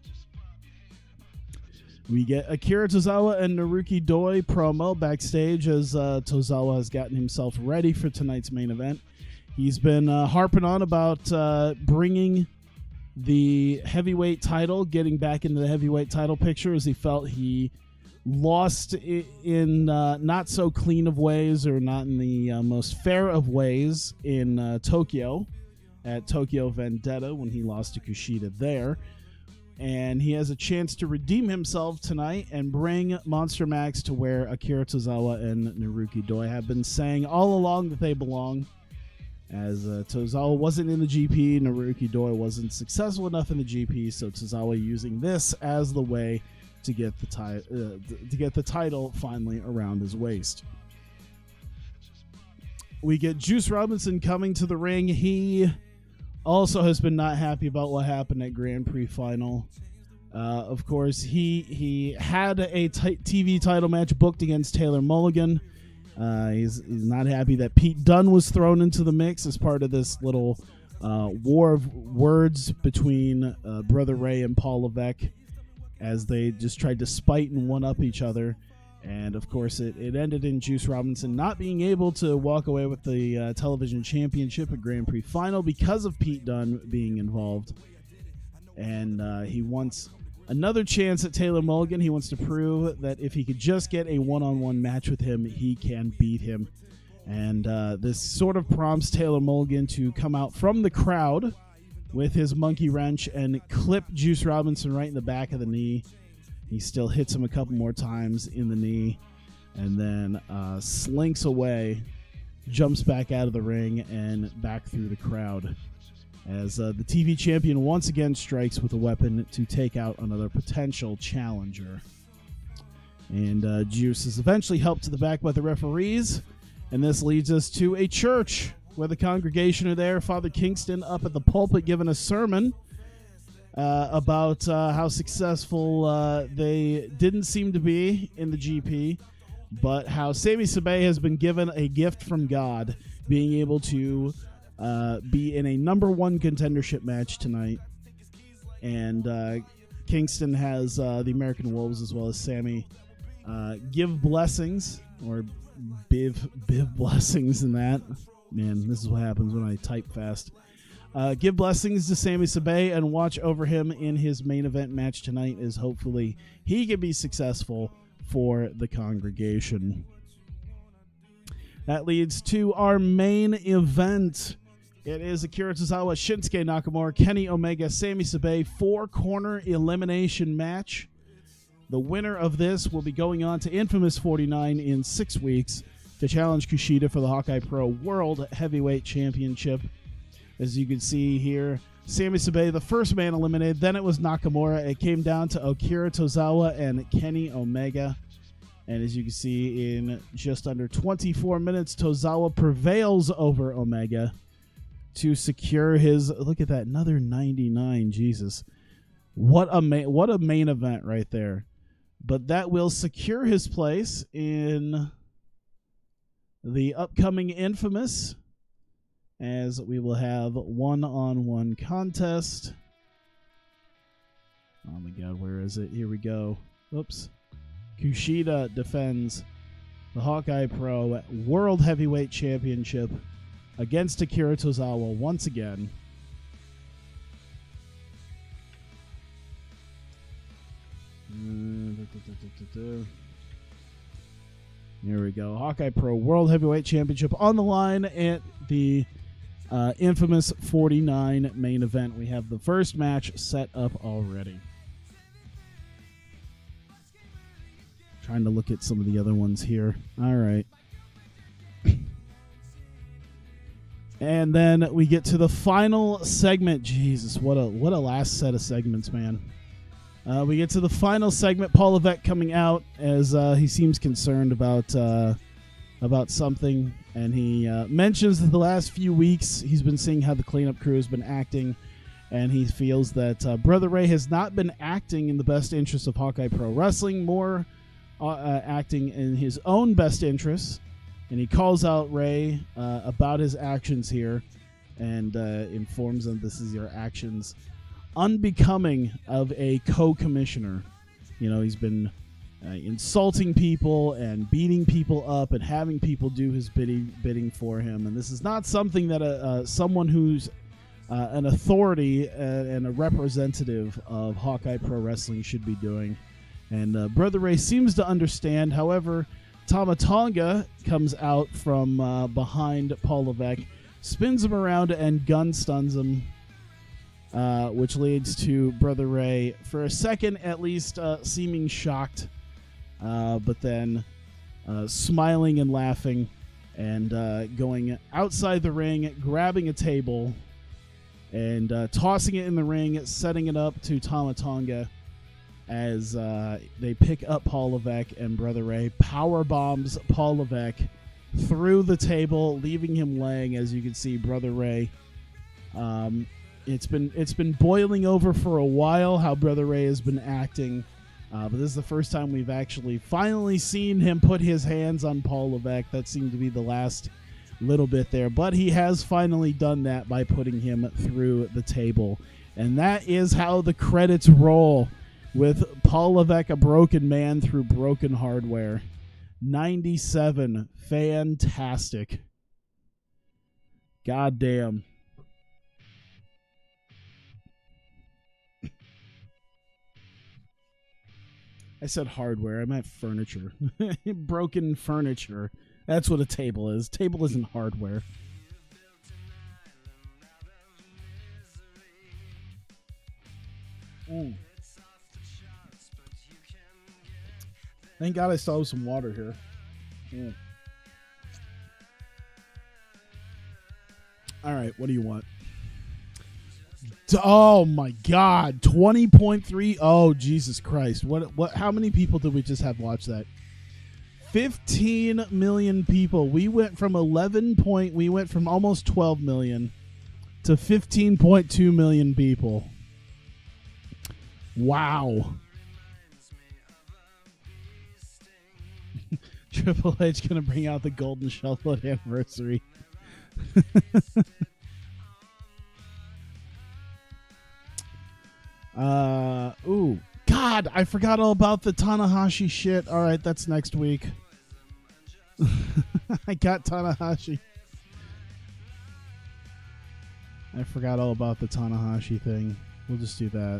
We get Akira Tozawa and Naruki Doi promo backstage as uh, Tozawa has gotten himself ready for tonight's main event. He's been uh, harping on about uh, bringing the heavyweight title, getting back into the heavyweight title picture, as he felt he lost in uh, not so clean of ways, or not in the uh, most fair of ways, in uh, Tokyo at Tokyo Vendetta when he lost to Kushida there. And he has a chance to redeem himself tonight and bring Monster Max to where Akira Tozawa and Naruki Doi have been saying all along that they belong. As uh, Tozawa wasn't in the G P, Naruki Doi wasn't successful enough in the G P, so Tozawa using this as the way to get the ti- uh, to get the title finally around his waist. We get Juice Robinson coming to the ring. He also has been not happy about what happened at Grand Prix final. Uh, of course, he he had a t- T V title match booked against Taylor Mulligan. Uh, he's, he's not happy that Pete Dunne was thrown into the mix as part of this little uh, war of words between uh, Brother Ray and Paul Levesque, as they just tried to spite and one-up each other. And, of course, it, it ended in Juice Robinson not being able to walk away with the uh, television championship at Grand Prix final because of Pete Dunne being involved. And uh, he wants another chance at Taylor Mulligan. He wants to prove that if he could just get a one-on-one match with him, he can beat him. And uh, this sort of prompts Taylor Mulligan to come out from the crowd with his monkey wrench and clip Juice Robinson right in the back of the knee. He still hits him a couple more times in the knee, and then uh, slinks away, jumps back out of the ring and back through the crowd, as uh, the T V champion once again strikes with a weapon to take out another potential challenger. And uh, Juice is eventually helped to the back by the referees, and this leads us to a church where the congregation are there. Father Kingston up at the pulpit giving a sermon uh, about uh, how successful uh, they didn't seem to be in the G P, but how Sami Sabay has been given a gift from God, being able to Uh, be in a number one contendership match tonight. And uh, Kingston has uh, the American Wolves as well as Sammy uh, give blessings, or biv biv blessings in that. Man, this is what happens when I type fast. Uh, give blessings to Sami Sabay and watch over him in his main event match tonight, as hopefully he can be successful for the congregation. That leads to our main event. It is Akira Tozawa, Shinsuke Nakamura, Kenny Omega, Sami Sabay four-corner elimination match. The winner of this will be going on to Infamous forty-nine in six weeks to challenge Kushida for the Hawkeye Pro World Heavyweight Championship. As you can see here, Sami Sabay, the first man eliminated. Then it was Nakamura. It came down to Akira Tozawa and Kenny Omega. And as you can see, in just under twenty-four minutes, Tozawa prevails over Omega to secure his... Look at that, another ninety-nine. Jesus. What a, ma what a main event right there. But that will secure his place in the upcoming Infamous, as we will have one-on-one contest. Oh my god, where is it? Here we go. Whoops. Kushida defends the Hawkeye Pro World Heavyweight Championship against Akira Tozawa once again. Here we go. Hawkeye Pro World Heavyweight Championship on the line at the uh, infamous forty-nine main event. We have the first match set up already. Trying to look at some of the other ones here. All right. And then we get to the final segment. Jesus, what a what a last set of segments, man. Uh, we get to the final segment. Paul Levesque coming out as uh, he seems concerned about uh, about something, and he uh, mentions that the last few weeks he's been seeing how the cleanup crew has been acting, and he feels that uh, Brother Ray has not been acting in the best interest of Hawkeye Pro Wrestling, more uh, uh, acting in his own best interests. And he calls out Ray uh, about his actions here, and uh, informs him this is your actions unbecoming of a co-commissioner. You know, he's been uh, insulting people and beating people up and having people do his bidding, bidding for him. And this is not something that a, uh, someone who's uh, an authority and, and a representative of Hawkeye Pro Wrestling should be doing. And uh, Brother Ray seems to understand. However, Tama Tonga comes out from uh, behind Paul Levesque, spins him around and gun stuns him. Uh, which leads to Brother Ray, for a second at least, uh, seeming shocked, uh, but then uh, smiling and laughing, and uh, going outside the ring, grabbing a table, and uh, tossing it in the ring, setting it up to Tama Tonga as uh, they pick up Paul Levesque, and Brother Ray power bombs Paul Levesque through the table, leaving him laying. As you can see, Brother Ray... Um, It's been it's been boiling over for a while how Brother Ray has been acting, uh, but this is the first time we've actually finally seen him put his hands on Paul Levesque. That seemed to be the last little bit there, but he has finally done that by putting him through the table. And that is how the credits roll, with Paul Levesque, a broken man through broken hardware. ninety-seven. Fantastic. God damn. I said hardware. I meant furniture. Broken furniture. That's what a table is. Table isn't hardware. Mm. Thank God I still have some water here. Mm. All right, what do you want? Oh my God, twenty point three. Oh, Jesus Christ. What what how many people did we just have watch that? fifteen million people. We went from eleven point we went from almost twelve million to fifteen point two million people. Wow. Triple H going to bring out the golden shovel at anniversary. Uh, ooh, God, I forgot all about the Tanahashi shit. All right, that's next week. I got Tanahashi. I forgot all about the Tanahashi thing. We'll just do that.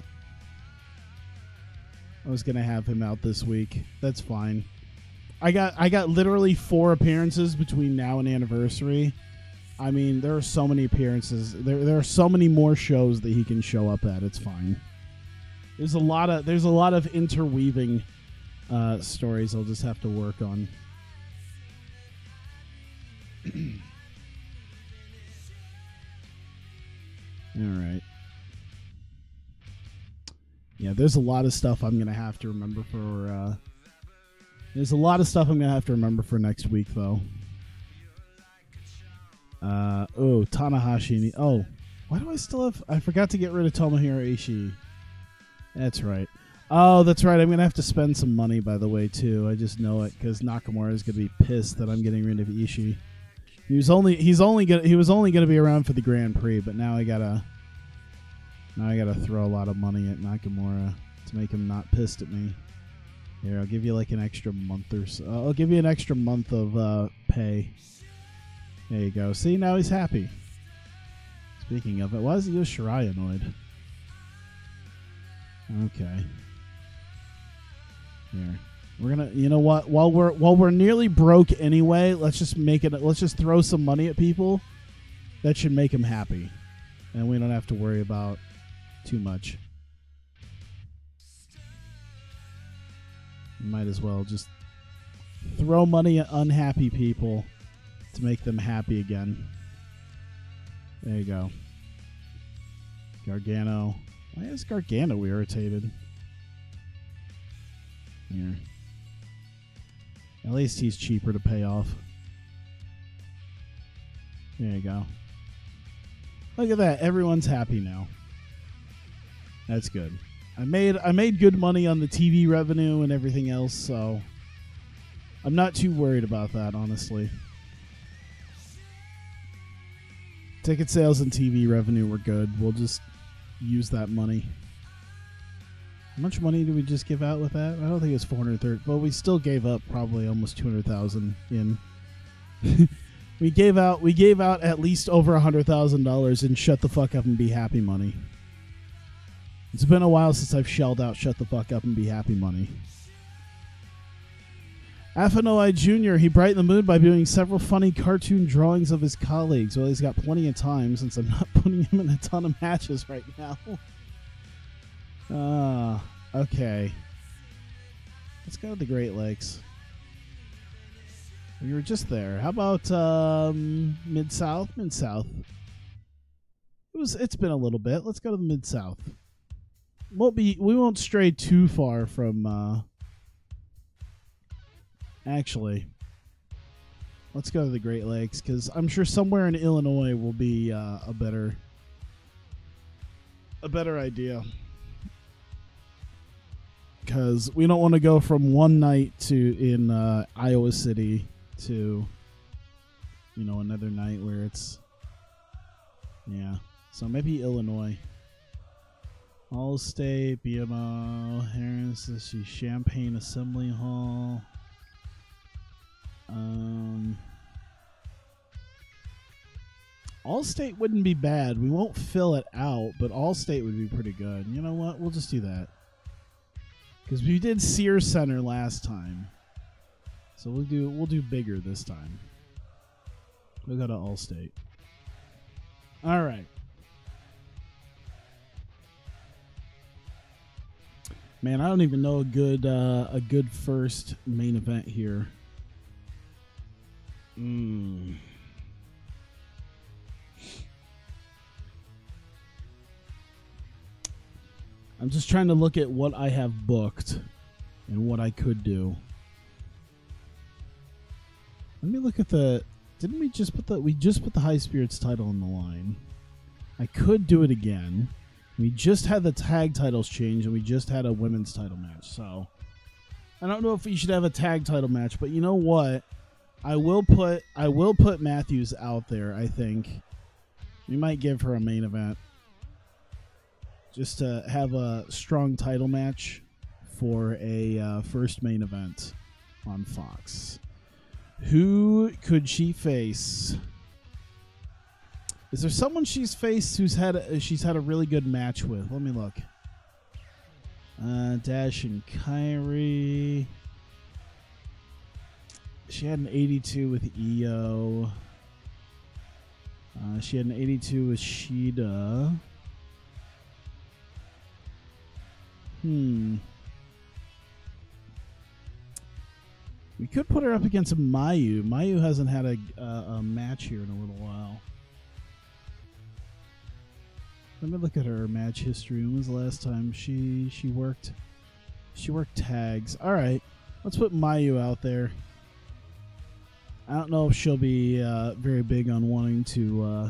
I was gonna have him out this week. That's fine. I got I got literally four appearances between now and anniversary. I mean, there are so many appearances. There there are so many more shows that he can show up at. It's fine. There's a lot of there's a lot of interweaving uh, stories I'll just have to work on. All right. Yeah, there's a lot of stuff I'm going to have to remember for... Uh, there's a lot of stuff I'm going to have to remember for next week, though. Uh, oh, Tanahashi. Oh, why do I still have... I forgot to get rid of Tomohiro Ishii. That's right. Oh, that's right. I'm going to have to spend some money, by the way, too. I just know it, because Nakamura is going to be pissed that I'm getting rid of Ishii. He was only he's only gonna, he was only going to be around for the Grand Prix, but now I got to now I got to throw a lot of money at Nakamura to make him not pissed at me. Here, I'll give you like an extra month or so. I'll give you an extra month of uh, pay. There you go. See, now he's happy. Speaking of it, why is Io Shirai annoyed? Okay. Here. We're gonna, you know what? While we're while we're nearly broke anyway, let's just make it. Let's just throw some money at people. That should make them happy, and we don't have to worry about too much. Might as well just throw money at unhappy people to make them happy again. There you go. Gargano. Why is Gargano irritated? Here. At least he's cheaper to pay off. There you go. Look at that. Everyone's happy now. That's good. I made I made good money on the T V revenue and everything else, so I'm not too worried about that, honestly. Ticket sales and T V revenue were good. We'll just use that money. How much money did we just give out with that? I don't think it's four hundred thirty. Well, we still gave up probably almost two hundred thousand in. we gave out we gave out at least over one hundred thousand dollars in shut the fuck up and be happy money. It's been a while since I've shelled out shut the fuck up and be happy money. Afanoi Junior, he brightened the mood by doing several funny cartoon drawings of his colleagues. Well, he's got plenty of time since I'm not putting him in a ton of matches right now. Ah, uh, okay. Let's go to the Great Lakes. We were just there. How about um, Mid-South? Mid-South. It was. It's been a little bit. Let's go to the Mid-South. Won't be. We won't stray too far from. Uh, actually, let's go to the Great Lakes because I'm sure somewhere in Illinois will be uh, a better, a better idea. Because we don't want to go from one night to in uh, Iowa City to, you know, another night where it's, yeah. So maybe Illinois. Allstate, B M O, Harris, let's see, Champaign Assembly Hall. Um, Allstate wouldn't be bad. We won't fill it out, but Allstate would be pretty good. You know what? We'll just do that. Because we did Sears Center last time. So we'll do we'll do bigger this time. We'll go to Allstate. Alright. Man, I don't even know a good uh, a good first main event here. Mm. I'm just trying to look at what I have booked and what I could do. Let me look at the... Didn't we just put the... We just put the High Spirits title on the line. I could do it again. We just had the tag titles change and we just had a women's title match. So, I don't know if we should have a tag title match, but you know what? I will put... I will put Matthews out there, I think. We might give her a main event. Just to have a strong title match for a uh, first main event on Fox. Who could she face? Is there someone she's faced who's had a, she's had a really good match with? Let me look. Uh, Dash and Kyrie. She had an eighty-two with Io. Uh, she had an eighty-two with Shida. Hmm. We could put her up against Mayu. Mayu hasn't had a, uh, a match here in a little while. Let me look at her match history. When was the last time she she worked? She worked tags. All right, let's put Mayu out there. I don't know if she'll be uh, very big on wanting to. Uh,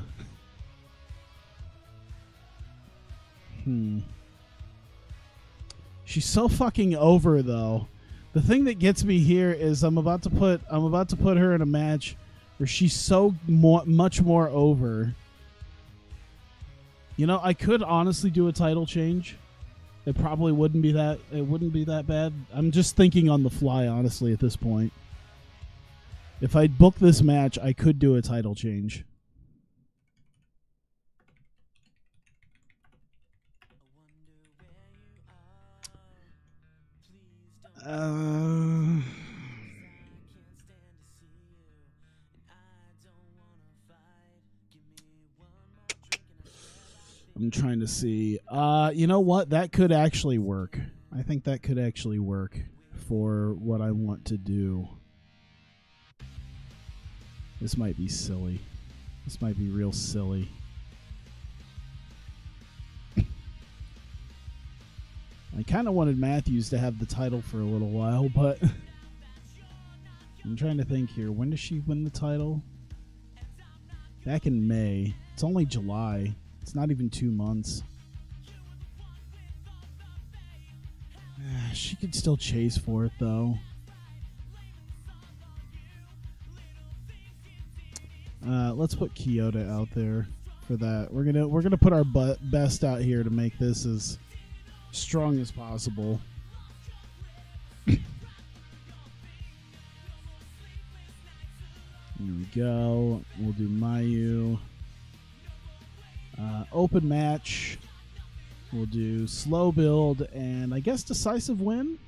hmm. She's so fucking over though. The thing that gets me here is I'm about to put I'm about to put her in a match where she's so more, much more over. You know, I could honestly do a title change. It probably wouldn't be that it wouldn't be that bad. I'm just thinking on the fly, honestly, at this point. If I'd book this match, I could do a title change. Uh, I'm trying to see. Uh, you know what? That could actually work. I think that could actually work for what I want to do. This might be silly. This might be real silly. I kind of wanted Matthews to have the title for a little while, but I'm trying to think here. When does she win the title? Back in May. It's only July. It's not even two months. She could still chase for it, though. Uh, let's put Kyoto out there for that. We're gonna we're gonna put our bu- best out here to make this as strong as possible. Here we go. We'll do Mayu. Uh, open match. We'll do slow build and I guess decisive win.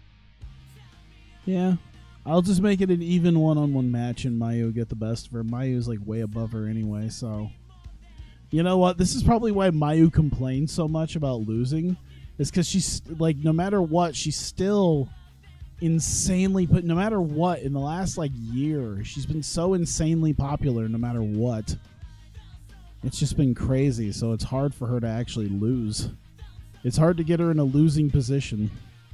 Yeah. I'll just make it an even one-on-one match and Mayu will get the best of her. Mayu's like way above her anyway, so. You know what? This is probably why Mayu complains so much about losing. Is because she's like, no matter what, she's still insanely put. No matter what, in the last like year, she's been so insanely popular. No matter what, it's just been crazy. So it's hard for her to actually lose. It's hard to get her in a losing position.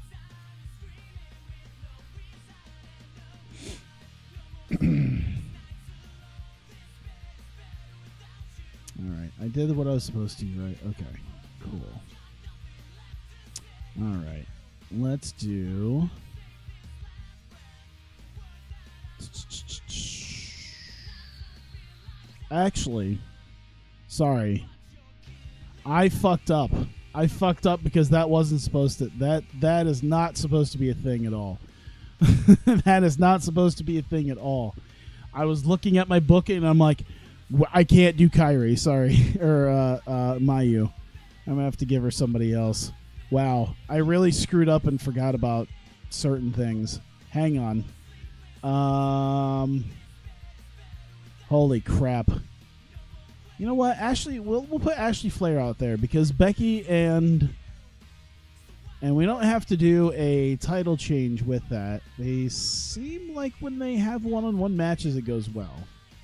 All right, I did what I was supposed to. Right? Okay, cool. All right, let's do. Actually, sorry, I fucked up. I fucked up because that wasn't supposed to. That that is not supposed to be a thing at all. That is not supposed to be a thing at all. I was looking at my book and I'm like, I can't do Kairi. Sorry, or uh, uh, Mayu. I'm gonna have to give her somebody else. Wow, I really screwed up and forgot about certain things. Hang on. Um, holy crap. You know what? Ashley, we'll we'll put Ashley Flair out there because Becky and and we don't have to do a title change with that. They seem like when they have one-on-one matches, it goes well.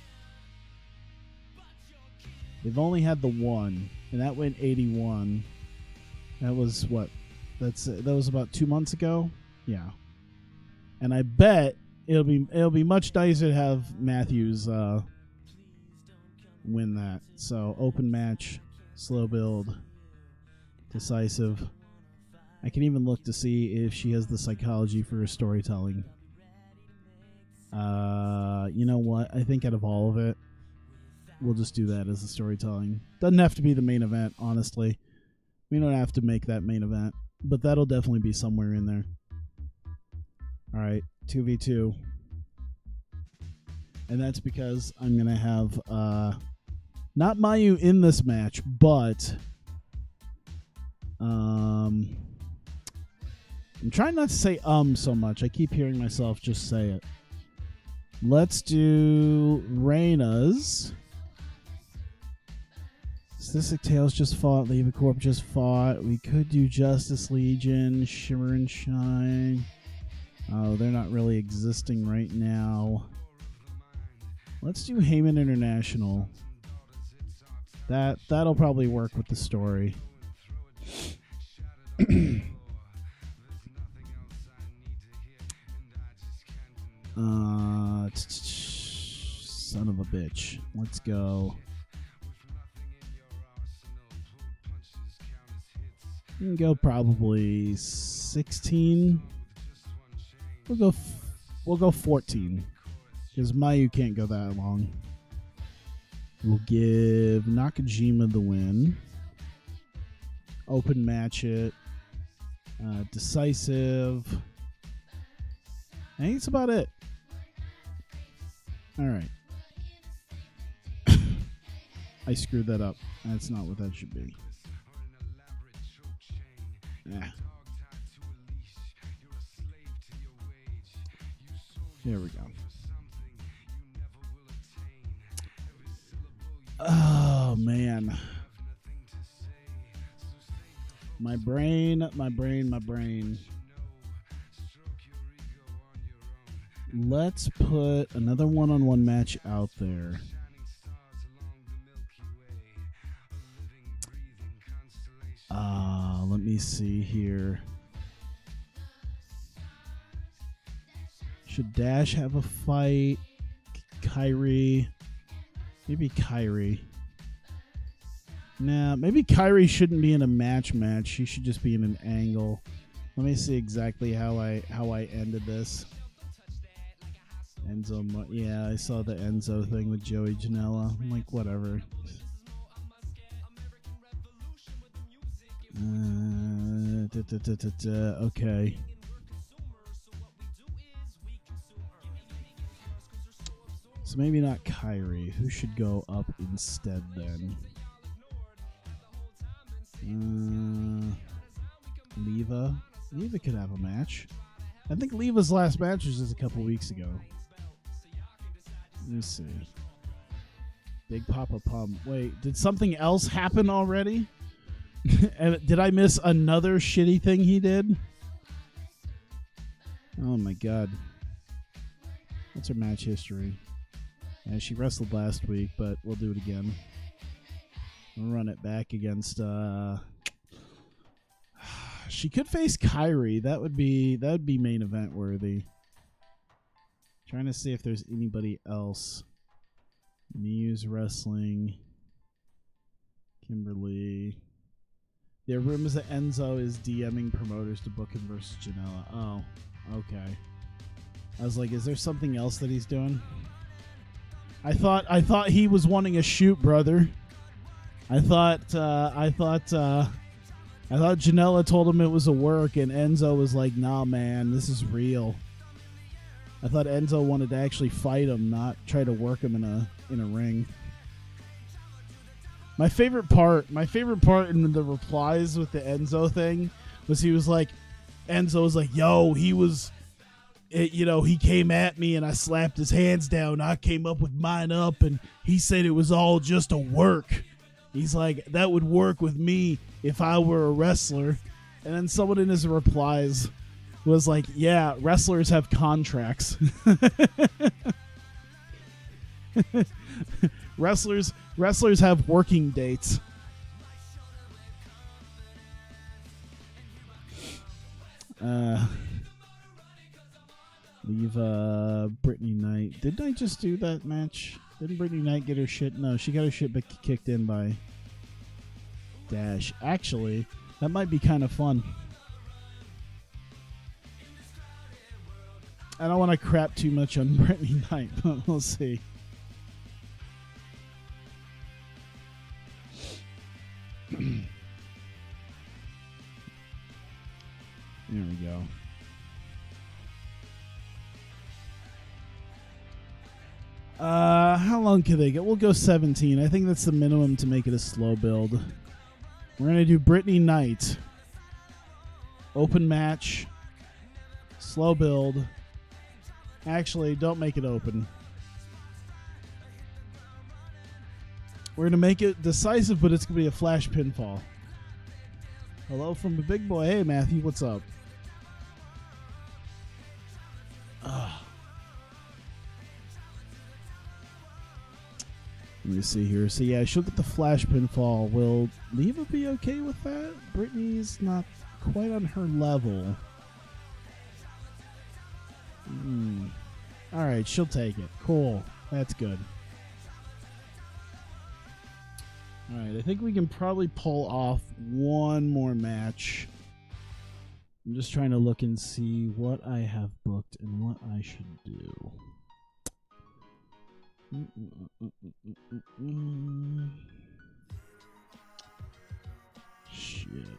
They've only had the one, and that went eighty-one. That was what? That's that was about two months ago. Yeah, and I bet it'll be it'll be much nicer to have Matthews uh, win that. So open match, slow build, decisive. I can even look to see if she has the psychology for her storytelling. Uh, you know what? I think out of all of it, we'll just do that as the storytelling. Doesn't have to be the main event, honestly. We don't have to make that main event, but that'll definitely be somewhere in there. All right, two v two. And that's because I'm going to have uh, not Mayu in this match, but um, I'm trying not to say um so much. I keep hearing myself just say it. Let's do Reina's. Statistic Tales just fought. Leva Corp just fought. We could do Justice Legion, Shimmer and Shine. Oh, they're not really existing right now. Let's do Heyman International. That that'll probably work with the story. uh, son of a bitch. Let's go. We can go probably sixteen. We'll go. F we'll go fourteen because Mayu can't go that long. We'll give Nakajima the win. Open match it. Uh, decisive. I think it's about it. All right. I screwed that up. That's not what that should be. Yeah. Here we go. Oh, man. My brain, my brain, my brain. Let's put another one-on-one match out there. Uh, let me see here. Should Dash have a fight? Kyrie. Maybe Kyrie. Nah, maybe Kyrie shouldn't be in a match match. She should just be in an angle. Let me see exactly how I how I ended this. Enzo, yeah, I saw the Enzo thing with Joey Janela. I'm like, whatever. Uh, da, da, da, da, da. Okay. So maybe not Kyrie. Who should go up instead then? Uh, Leva. Leva could have a match. I think Leva's last match was just a couple weeks ago. Let me see. Big Papa Pump. Wait, did something else happen already? And did I miss another shitty thing he did? Oh my god. What's her match history? Yeah, she wrestled last week, but we'll do it again. We'll run it back against uh she could face Kyrie. That would be that would be main event worthy. Trying to see if there's anybody else. Muse Wrestling. Kimberly. There are rumors that Enzo is DMing promoters to book him versus Janela. Oh, okay. I was like, is there something else that he's doing? I thought I thought he was wanting a shoot, brother. I thought uh, I thought uh, I thought Janela told him it was a work, and Enzo was like, "Nah, man, this is real." I thought Enzo wanted to actually fight him, not try to work him in a in a ring. My favorite part, my favorite part in the replies with the Enzo thing was he was like, Enzo was like, "Yo, he was." It, you know, he came at me and I slapped his hands down. I came up with mine up and he said it was all just a work. He's like, that would work with me if I were a wrestler. And then someone in his replies was like, yeah, wrestlers have contracts. wrestlers wrestlers have working dates. Uh Leave uh, Brittany Knight. Didn't I just do that match? Didn't Brittany Knight get her shit? No, she got her shit kicked in by Dash. Actually, that might be kind of fun. I don't want to crap too much on Brittany Knight, but we'll see. There we go. Uh, how long can they get? We'll go seventeen. I think that's the minimum to make it a slow build. We're going to do Brittany Knight. Open match. Slow build. Actually, don't make it open. We're going to make it decisive, but it's going to be a flash pinfall. Hello from the big boy. Hey, Matthew, what's up? Ugh. me see here. So yeah, she'll get the flash pinfall. Will Leva be okay with that? Brittany's not quite on her level. Hmm. All right, she'll take it. Cool. That's good. All right, I think we can probably pull off one more match. I'm just trying to look and see what I have booked and what I should do. Mm -mm -mm -mm -mm -mm. Shit.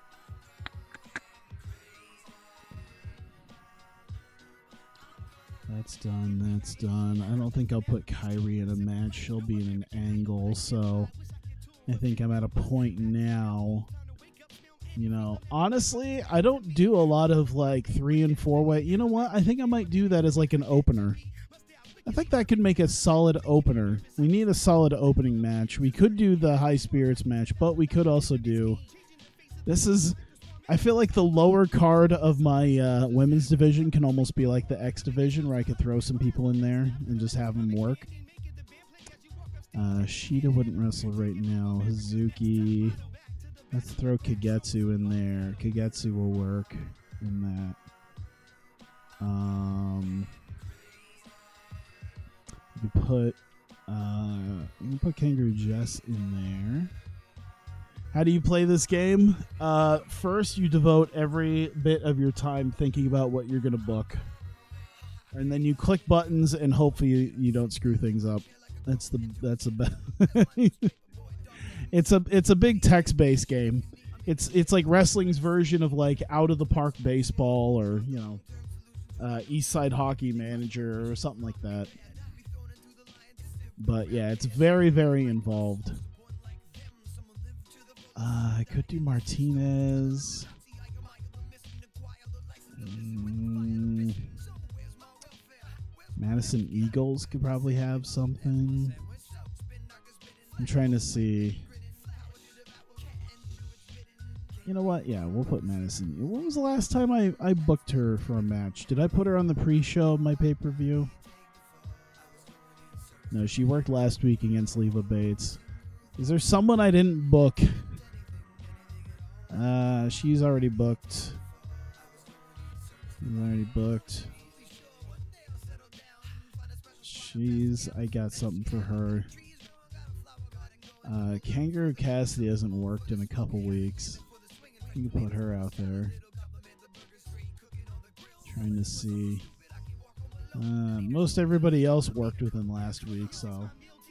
That's done. That's done. I don't think I'll put Kyrie in a match. She'll be in an angle, so I think I'm at a point now. You know, honestly, I don't do a lot of like three and four way. You know what? I think I might do that as like an opener. I think that could make a solid opener. We need a solid opening match. We could do the high spirits match, but we could also do. This is. I feel like the lower card of my uh, women's division can almost be like the X division, where I could throw some people in there and just have them work. Uh, Shida wouldn't wrestle right now. Hazuki. Let's throw Kagetsu in there. Kagetsu will work in that. Um, you can put uh, you can put Kangaroo Jess in there. How do you play this game? Uh, first, you devote every bit of your time thinking about what you're going to book, and then you click buttons and hopefully you, you don't screw things up. That's the that's a it's a it's a big text-based game. It's it's like wrestling's version of like Out of the Park Baseball, or you know, uh, East Side Hockey Manager or something like that. But yeah, it's very very involved. Uh, I could do Martinez. Mm. Madison Eagles could probably have something. I'm trying to see. You know what? Yeah, we'll put Madison. When was the last time I, I booked her for a match? Did I put her on the pre-show of my pay-per-view? No, she worked last week against Leva Bates. Is there someone I didn't book? Uh, she's already booked. She's already booked. She's, I got something for her. Uh, Kangaroo Cassidy hasn't worked in a couple weeks. You can put her out there. Trying to see. Uh, most everybody else worked with him last week, so.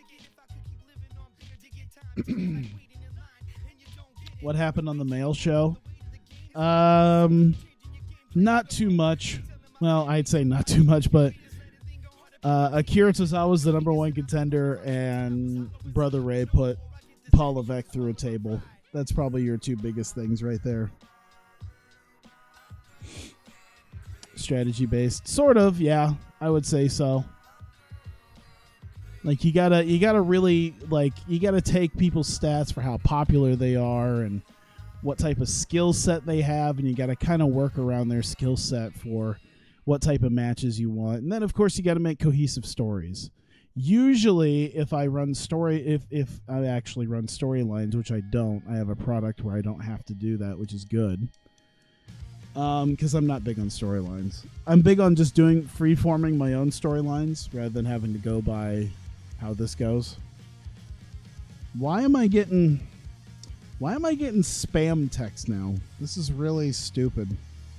What happened on the mail show? Um, not too much. Well, I'd say not too much, but uh, Akira Tozawa's the number one contender, and Brother Ray put Paul Levesque through a table. That's probably your two biggest things right there. Strategy based, sort of, yeah, I would say so. Like you gotta, you gotta really like, you gotta take people's stats for how popular they are and what type of skill set they have, and you gotta kind of work around their skill set for what type of matches you want. And then, of course, you gotta make cohesive stories. Usually, if I run story, if if I actually run storylines, which I don't, I have a product where I don't have to do that, which is good. Um, because I'm not big on storylines. I'm big on just doing free-forming my own storylines rather than having to go by how this goes. Why am I getting why am I getting spam text now? This is really stupid.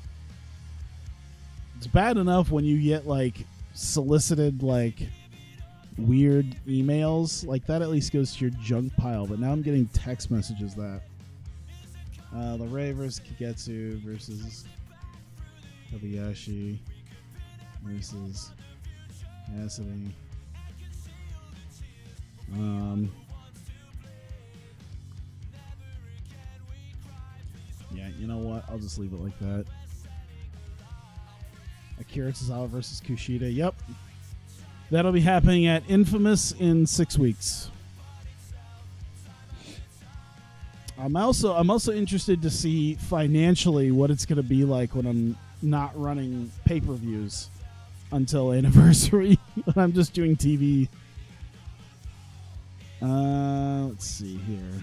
It's bad enough when you get like solicited like weird emails like that. At least goes to your junk pile, but now I'm getting text messages that uh the Ray versus Kagetsu versus Kobayashi versus Cassidy. Um, yeah, you know what? I'll just leave it like that. Akira Tozawa versus Kushida. Yep. That'll be happening at Infamous in six weeks. I'm also I'm also interested to see financially what it's going to be like when I'm not running pay-per-views until Anniversary. When I'm just doing T V. Uh, let's see here.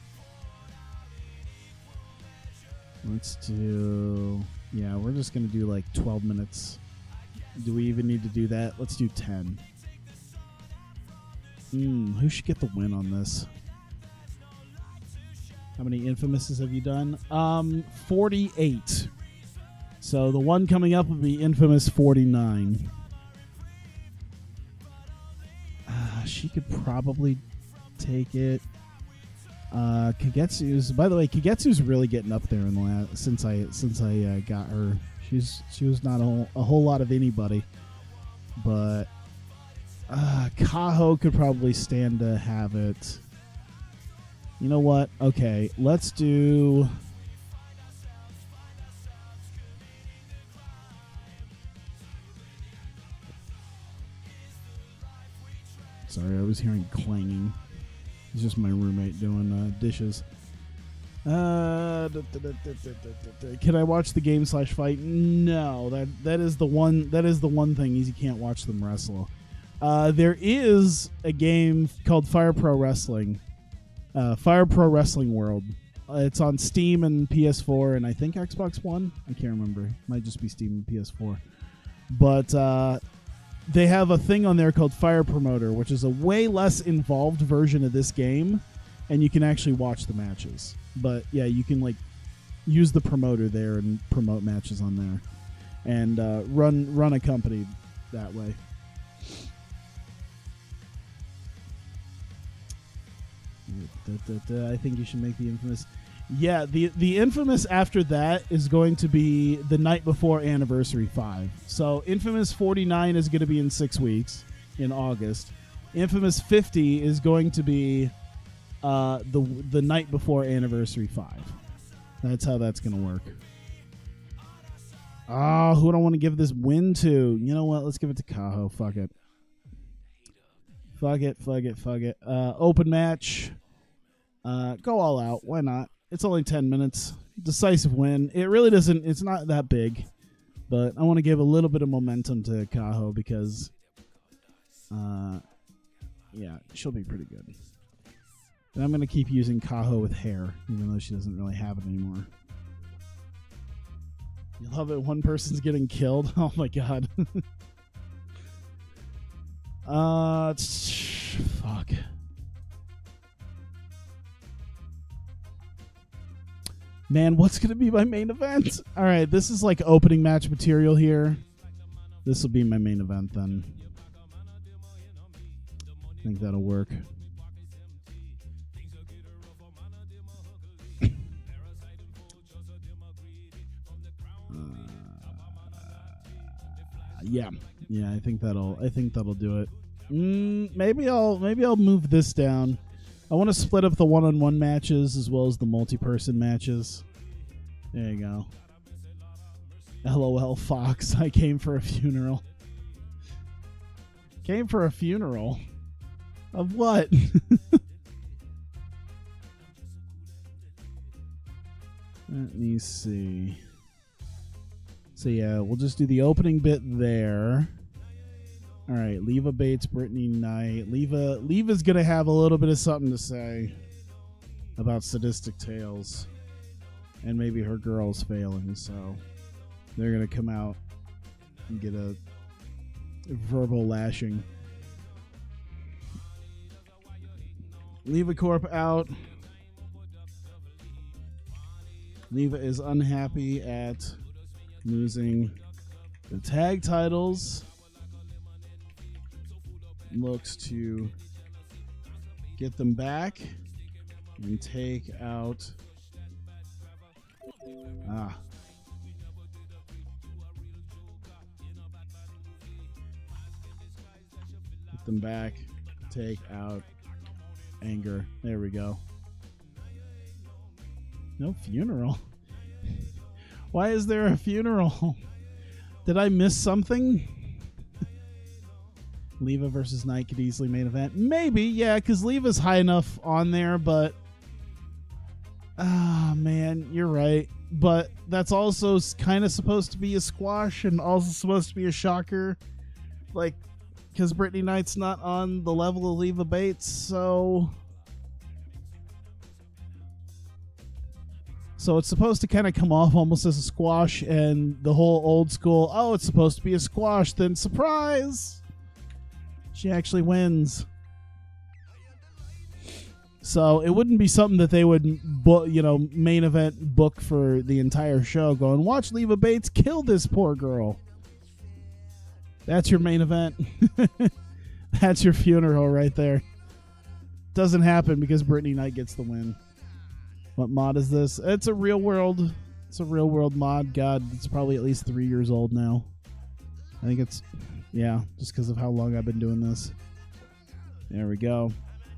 Let's do... Yeah, we're just going to do like twelve minutes. Do we even need to do that? Let's do ten. Hmm, who should get the win on this? How many Infamouses have you done? Um, forty-eight. So the one coming up will be Infamous forty-nine. Uh, she could probably take it. Uh, Kagetsu's, by the way, Kagetsu's really getting up there in the last since I since I uh, got her. She's she was not a whole, a whole lot of anybody, but uh, Kaho could probably stand to have it. You know what? Okay, let's do. Sorry, I was hearing clanging. It's just my roommate doing uh, dishes. Uh, da, da, da, da, da, da, da. Can I watch the game slash fight? No, that that is the one. That is the one thing is you can't watch them wrestle. Uh, there is a game called Fire Pro Wrestling, uh, Fire Pro Wrestling World. Uh, it's on Steam and P S four and I think Xbox One. I can't remember. Might just be Steam and P S four. But uh, they have a thing on there called Fire Promoter, which is a way less involved version of this game, and you can actually watch the matches. But yeah, you can like use the promoter there and promote matches on there, and uh, run run a company that way. Da, da, da. I think you should make the Infamous. Yeah, the the Infamous after that is going to be the night before Anniversary five. So Infamous forty-nine is going to be in six weeks in August. Infamous fifty is going to be uh, the the night before Anniversary five. That's how that's going to work. Oh, who do I want to give this win to? You know what? Let's give it to Kaho. Fuck it. Fuck it, fuck it, fuck it. Uh, open match. Uh, go all out. Why not? It's only ten minutes. Decisive win. It really doesn't... It's not that big. But I want to give a little bit of momentum to Kaho because... Uh, yeah, she'll be pretty good. And I'm going to keep using Kaho with hair, even though she doesn't really have it anymore. You love it. One person's getting killed. Oh, my God. uh, fuck. Man, what's going to be my main event? All right, this is like opening match material here. This will be my main event then. I think that'll work. uh, yeah, yeah, I think that'll. I think that'll do it. Mm, maybe I'll. Maybe I'll move this down. I want to split up the one-on-one matches as well as the multi-person matches. There you go. LOL, Fox. I came for a funeral. Came for a funeral? Of what? Let me see. So yeah, we'll just do the opening bit there. All right, Leva Bates, Brittany Knight. Leva, Leva's going to have a little bit of something to say about Sadistic Tales. And maybe her girl's failing, so they're going to come out and get a verbal lashing. Leva Corp out. Leva is unhappy at losing the tag titles. Looks to get them back and take out ah get them back, take out Anger. There we go. No funeral. Why is there a funeral? Did I miss something? Leva versus Knight could easily main event. Maybe, yeah, because Leva's high enough on there, but... Ah, oh, man, you're right. But that's also kind of supposed to be a squash and also supposed to be a shocker. Like, because Brittany Knight's not on the level of Leva Bates, so so it's supposed to kind of come off almost as a squash, and the whole old school, oh, it's supposed to be a squash, then surprise, she actually wins. So it wouldn't be something that they would, book, you know, main event book for the entire show, going, watch Leva Bates kill this poor girl. That's your main event. That's your funeral right there. Doesn't happen because Brittany Knight gets the win. What mod is this? It's a real world. It's a real world mod. God, it's probably at least three years old now. I think it's, yeah, just because of how long I've been doing this. There we go.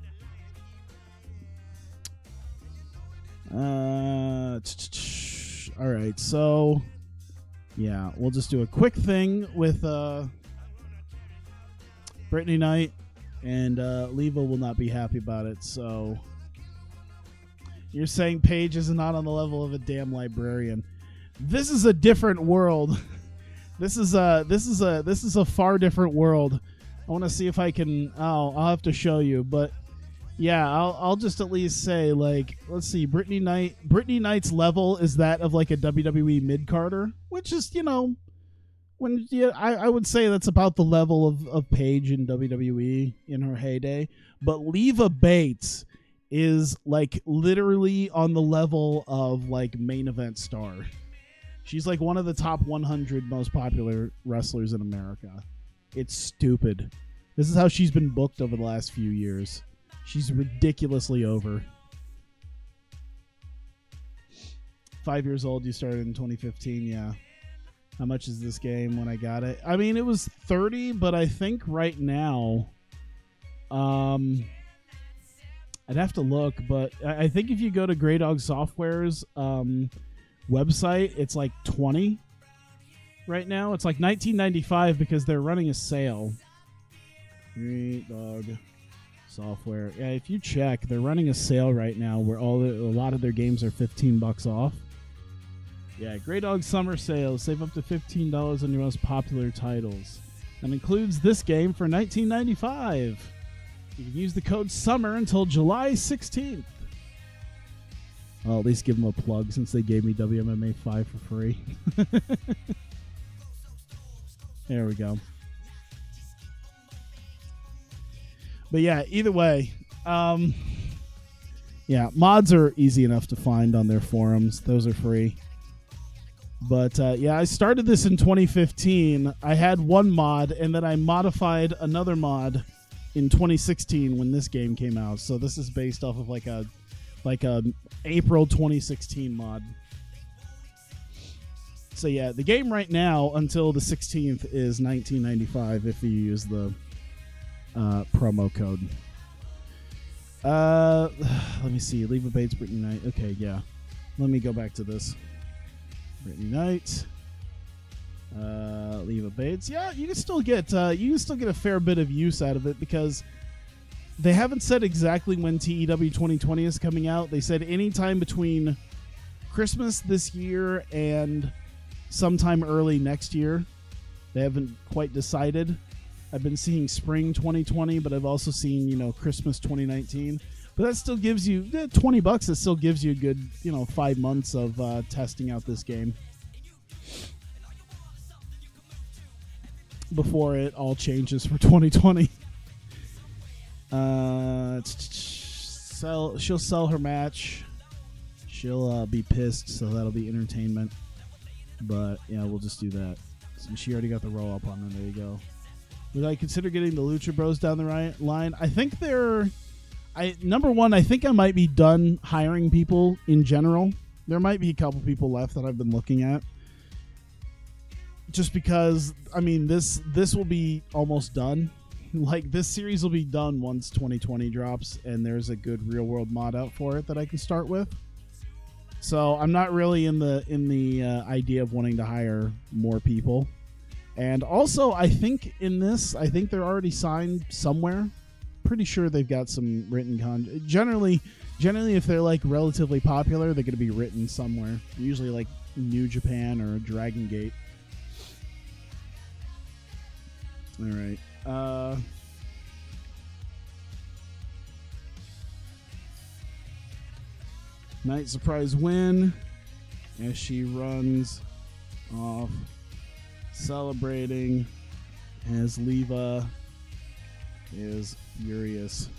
Uh, all right, so yeah, we'll just do a quick thing with uh, Brittany Knight, and uh, Leva will not be happy about it. So you're saying Paige is not on the level of a damn librarian. This is a different world. This is a this is a this is a far different world. I want to see if I can. Oh, I'll have to show you, but. Yeah, I'll I'll just at least say, like, let's see, Brittany Knight Brittany Knight's level is that of like a W W E mid-carder, which is, you know, when yeah, I, I would say that's about the level of, of Paige in W W E in her heyday. But Leva Bates is like literally on the level of like main event star. She's like one of the top one hundred most popular wrestlers in America. It's stupid. This is how she's been booked over the last few years. She's ridiculously over. Five years old, you started in twenty fifteen, yeah. How much is this game when I got it? I mean, it was thirty, but I think right now, um, I'd have to look, but I think if you go to Grey Dog Software's um, website, it's like twenty right now. It's like nineteen ninety-five because they're running a sale. Grey Dog Software. Yeah, if you check, they're running a sale right now where all the, a lot of their games are fifteen bucks off. Yeah, Grey Dog Summer Sales. Save up to fifteen dollars on your most popular titles. That includes this game for nineteen ninety-five. You can use the code SUMMER until July sixteenth. I'll at least give them a plug since they gave me W M M A five for free. There we go. But yeah, either way, um, yeah, mods are easy enough to find on their forums. Those are free. But uh, yeah, I started this in twenty fifteen. I had one mod, and then I modified another mod in twenty sixteen when this game came out. So this is based off of like a like a April twenty sixteen mod. So yeah, the game right now until the sixteenth is nineteen ninety-five if you use the Uh, promo code. Uh, let me see. Leva Bates, Brittany Knight. Okay, yeah. Let me go back to this. Brittany Knight. Uh, Leva Bates. Yeah, you can still get uh, you can still get a fair bit of use out of it because they haven't said exactly when T E W twenty twenty is coming out. They said anytime between Christmas this year and sometime early next year. They haven't quite decided. I've been seeing spring twenty twenty, but I've also seen, you know, Christmas twenty nineteen. But that still gives you eh, twenty bucks. It still gives you a good, you know, five months of uh, testing out this game before it all changes for twenty twenty. Uh, sell. She'll sell her match. She'll uh, be pissed, so that'll be entertainment. But yeah, we'll just do that. So she already got the roll up on them. There you go. Would I consider getting the Lucha Bros down the right line? I think they're... I Number one, I think I might be done hiring people in general. There might be a couple people left that I've been looking at. Just because, I mean, this this will be almost done. Like, this series will be done once twenty twenty drops, and there's a good real-world mod out for it that I can start with. So I'm not really in the, in the uh, idea of wanting to hire more people. And also, I think in this, I think they're already signed somewhere. Pretty sure they've got some written con. Generally, generally, if they're like relatively popular, they're going to be written somewhere. Usually, like New Japan or Dragon Gate. All right. Uh, night surprise win as she runs off celebrating as Leva is furious.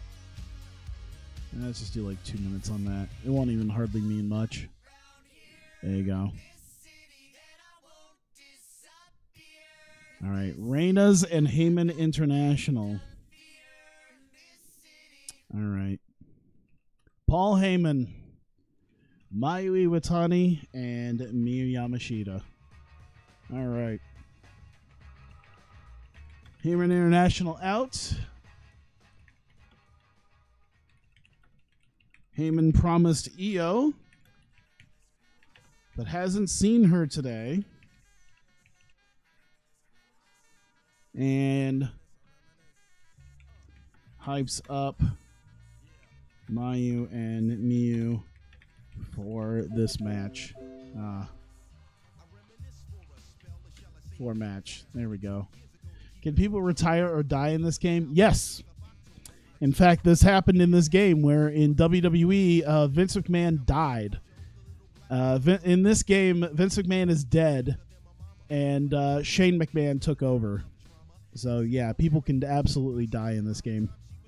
Let's just do like two minutes on that. It won't even hardly mean much. There you go. All right, Reina's and Heyman International. All right. Paul Heyman, Mayu Iwatani, and Miyu Yamashita. All right. Heyman International out. Heyman promised Io, but hasn't seen her today. And hypes up Mayu and Miyu for this match. Uh, for match. There we go. Can people retire or die in this game? Yes. In fact, this happened in this game where in W W E, uh, Vince McMahon died. Uh, in this game, Vince McMahon is dead, and uh, Shane McMahon took over. So, yeah, people can absolutely die in this game.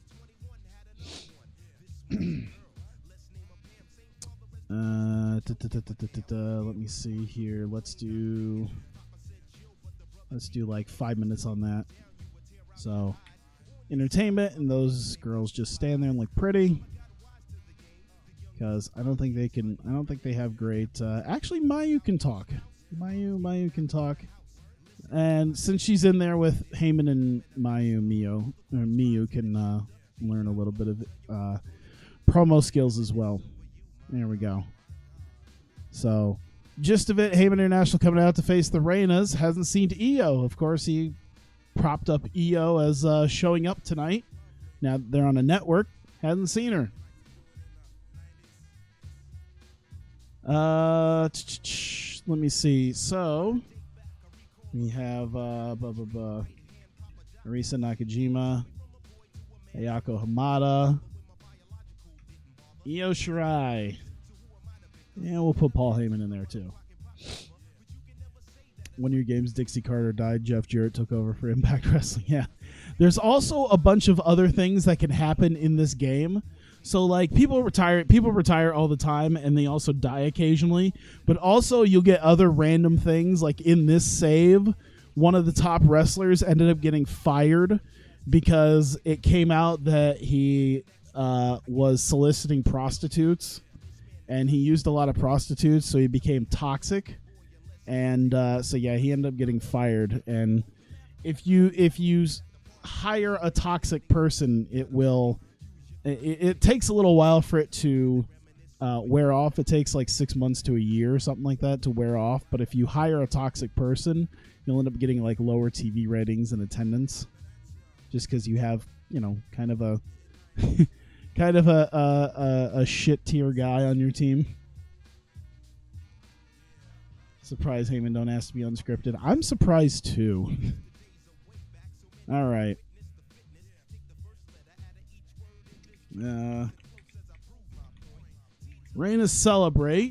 uh, da, da, da, da, da, da, let me see here. Let's do... Let's do like five minutes on that. So, entertainment, and those girls just stand there and look pretty. Because I don't think they can... I don't think they have great... Uh, actually, Mayu can talk. Mayu, Mayu can talk. And since she's in there with Heyman and Mayu, Miyu, or Miyu can uh, learn a little bit of uh, promo skills as well. There we go. So, gist of it, Heyman International coming out to face the Reinas. Hasn't seen Io. Of course, he propped up Io as uh, showing up tonight. Now they're on a network. Hasn't seen her. Uh, let me see. So... We have uh, blah, blah, blah. Arisa Nakajima, Ayako Hamada, Io Shirai. Yeah, we'll put Paul Heyman in there too. One of your games, Dixie Carter died. Jeff Jarrett took over for Impact Wrestling. Yeah. There's also a bunch of other things that can happen in this game. So, like, people retire people retire all the time, and they also die occasionally. But also, you'll get other random things. Like, in this save, one of the top wrestlers ended up getting fired because it came out that he uh, was soliciting prostitutes. And he used a lot of prostitutes, so he became toxic. And uh, so, yeah, he ended up getting fired. And if you, if you hire a toxic person, it will... It, it takes a little while for it to uh, wear off. It takes like six months to a year or something like that to wear off. But if you hire a toxic person, you'll end up getting like lower T V ratings and attendance, just because you have, you know, kind of a kind of a, a, a, a shit tier guy on your team. Surprised Heyman don't ask to be unscripted. I'm surprised too. All right. Uh, Reina celebrate.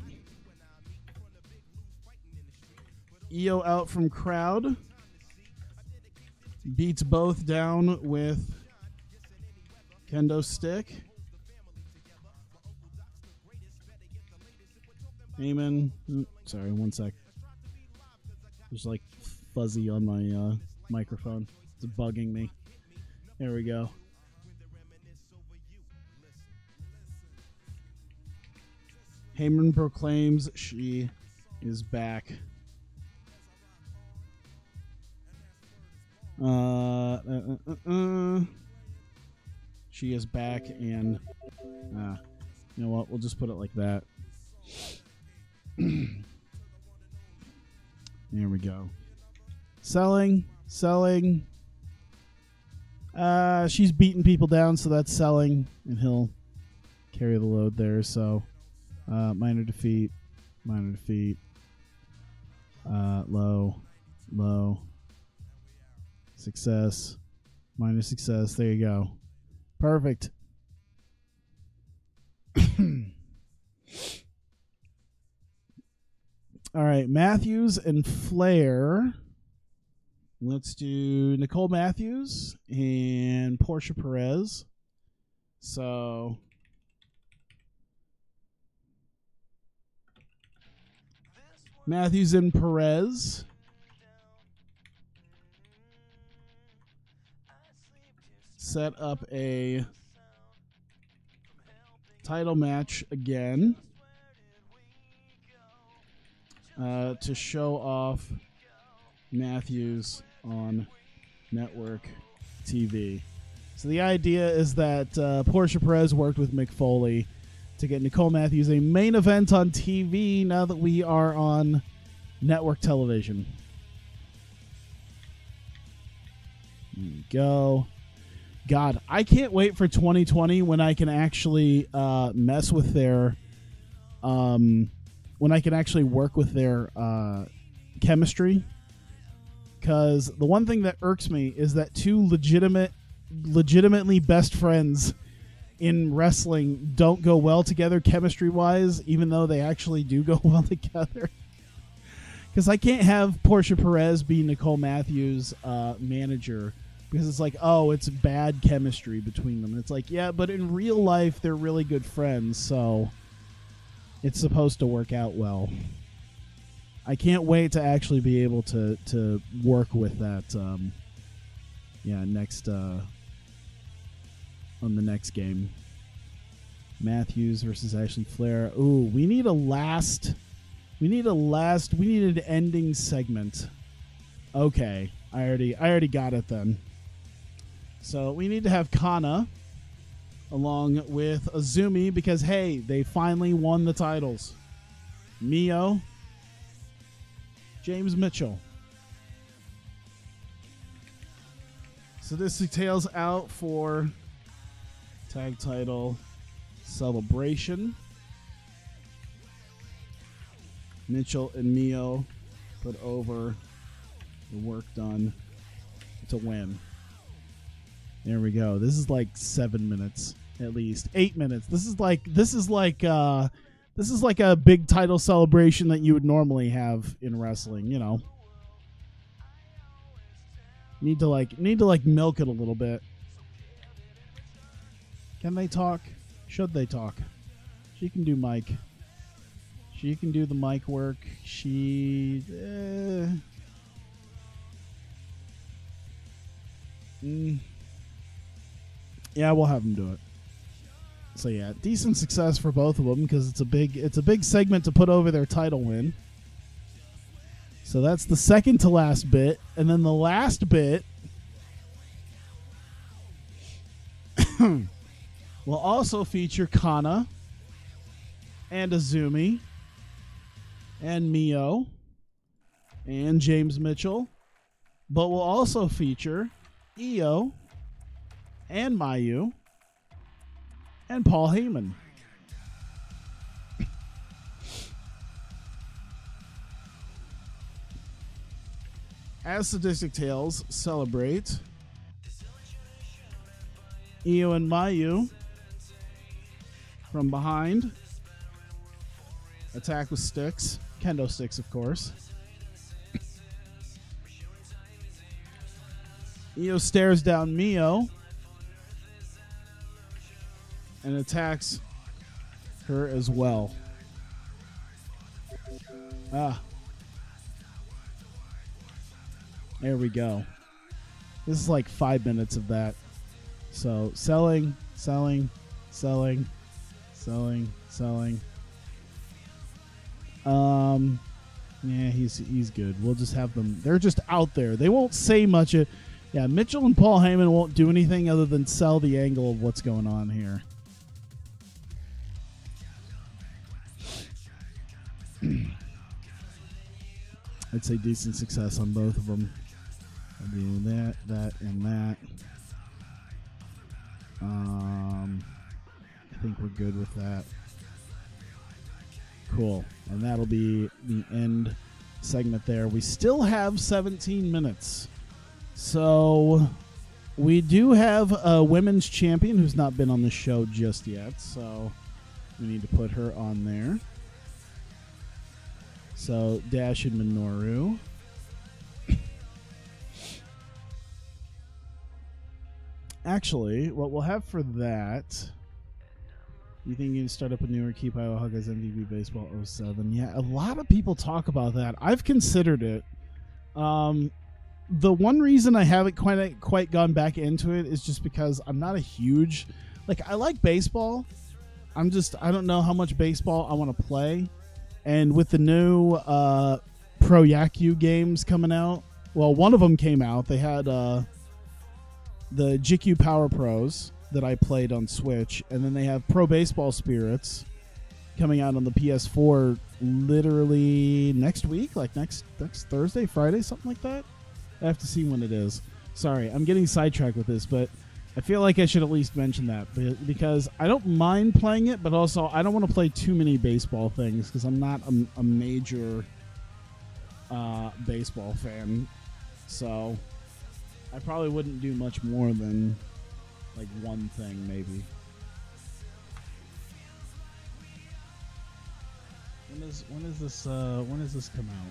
Io out from crowd. Beats both down with kendo stick. Heyman. Ooh, sorry, one sec. There's like fuzzy on my uh, microphone. It's bugging me. There we go. Heyman proclaims she is back. Uh, uh, uh, uh, uh. She is back, and uh, you know what? We'll just put it like that. There we go. Selling, selling. Uh, she's beating people down, so that's selling, and he'll carry the load there. So. Uh, minor defeat, minor defeat, uh, low, low, Success. Minor success. There you go. Perfect. All right, Matthews and Flair. Let's do Nicole Matthews and Portia Perez. So Matthews and Perez. Set up a title match again uh, to show off Matthews on network T V. So the idea is that uh, Portia Perez worked with Mick Foley to get Nicole Matthews a main event on T V now that we are on network television. There you go. God, I can't wait for twenty twenty when I can actually uh, mess with their, um, when I can actually work with their uh, chemistry. Because the one thing that irks me is that two legitimate, legitimately best friends in wrestling don't go well together chemistry-wise, even though they actually do go well together. Because I can't have Portia Perez be Nicole Matthews' uh, manager. Because it's like, oh, it's bad chemistry between them. And it's like, yeah, but in real life, they're really good friends, so it's supposed to work out well. I can't wait to actually be able to, to work with that, um, yeah, next, uh, on the next game. Matthews versus Ashley Flair. Ooh, we need a last, we need a last, we need an ending segment. Okay, I already, I already got it then. So we need to have Kana along with Azumi because, hey, they finally won the titles. Mio, James Mitchell. So this details out for tag title celebration. Mitchell and Mio put over the work done to win. There we go. This is like seven minutes at least, eight minutes. This is like this is like uh, this is like a big title celebration that you would normally have in wrestling. You know, need to like need to like milk it a little bit. Can they talk? Should they talk? She can do mic. She can do the mic work. She. Uh, mm, Yeah, we'll have them do it. So yeah, decent success for both of them because it's a big it's a big segment to put over their title win. So that's the second to last bit, and then the last bit will also feature Kana and Azumi and Mio and James Mitchell, but will also feature Io and Mayu, and Paul Heyman. As Sadistic Tales celebrate, Io and Mayu from behind attack with sticks, kendo sticks, of course. Io stares down Mio and attacks her as well. Ah. There we go. This is like five minutes of that. So, selling, selling, selling, selling, selling. Um, yeah, he's he's good. We'll just have them. They're just out there. They won't say much. Of, yeah, Mitchell and Paul Heyman won't do anything other than sell the angle of what's going on here. I'd say decent success on both of them. I'll do that, that, and that. Um, I think we're good with that. Cool. And that'll be the end segment there. We still have seventeen minutes. So we do have a women's champion who's not been on the show just yet, so we need to put her on there. So Dash and Minoru. Actually, what we'll have for that, you think you can start up a newer Keep Iowa Hawkeyes M V B Baseball oh seven? Yeah, a lot of people talk about that. I've considered it. Um, the one reason I haven't quite quite gone back into it is just because I'm not a huge, like, I like baseball. I'm just, I don't know how much baseball I want to play. And with the new uh, Pro Yaku games coming out, well, one of them came out. They had uh, the G Q Power Pros that I played on Switch, and then they have Pro Baseball Spirits coming out on the P S four literally next week, like next next Thursday, Friday, something like that. I have to see when it is. Sorry, I'm getting sidetracked with this, but I feel like I should at least mention that because I don't mind playing it, but also I don't want to play too many baseball things because I'm not a, a major uh, baseball fan. So I probably wouldn't do much more than like one thing, maybe. When is when is this uh, when does this come out?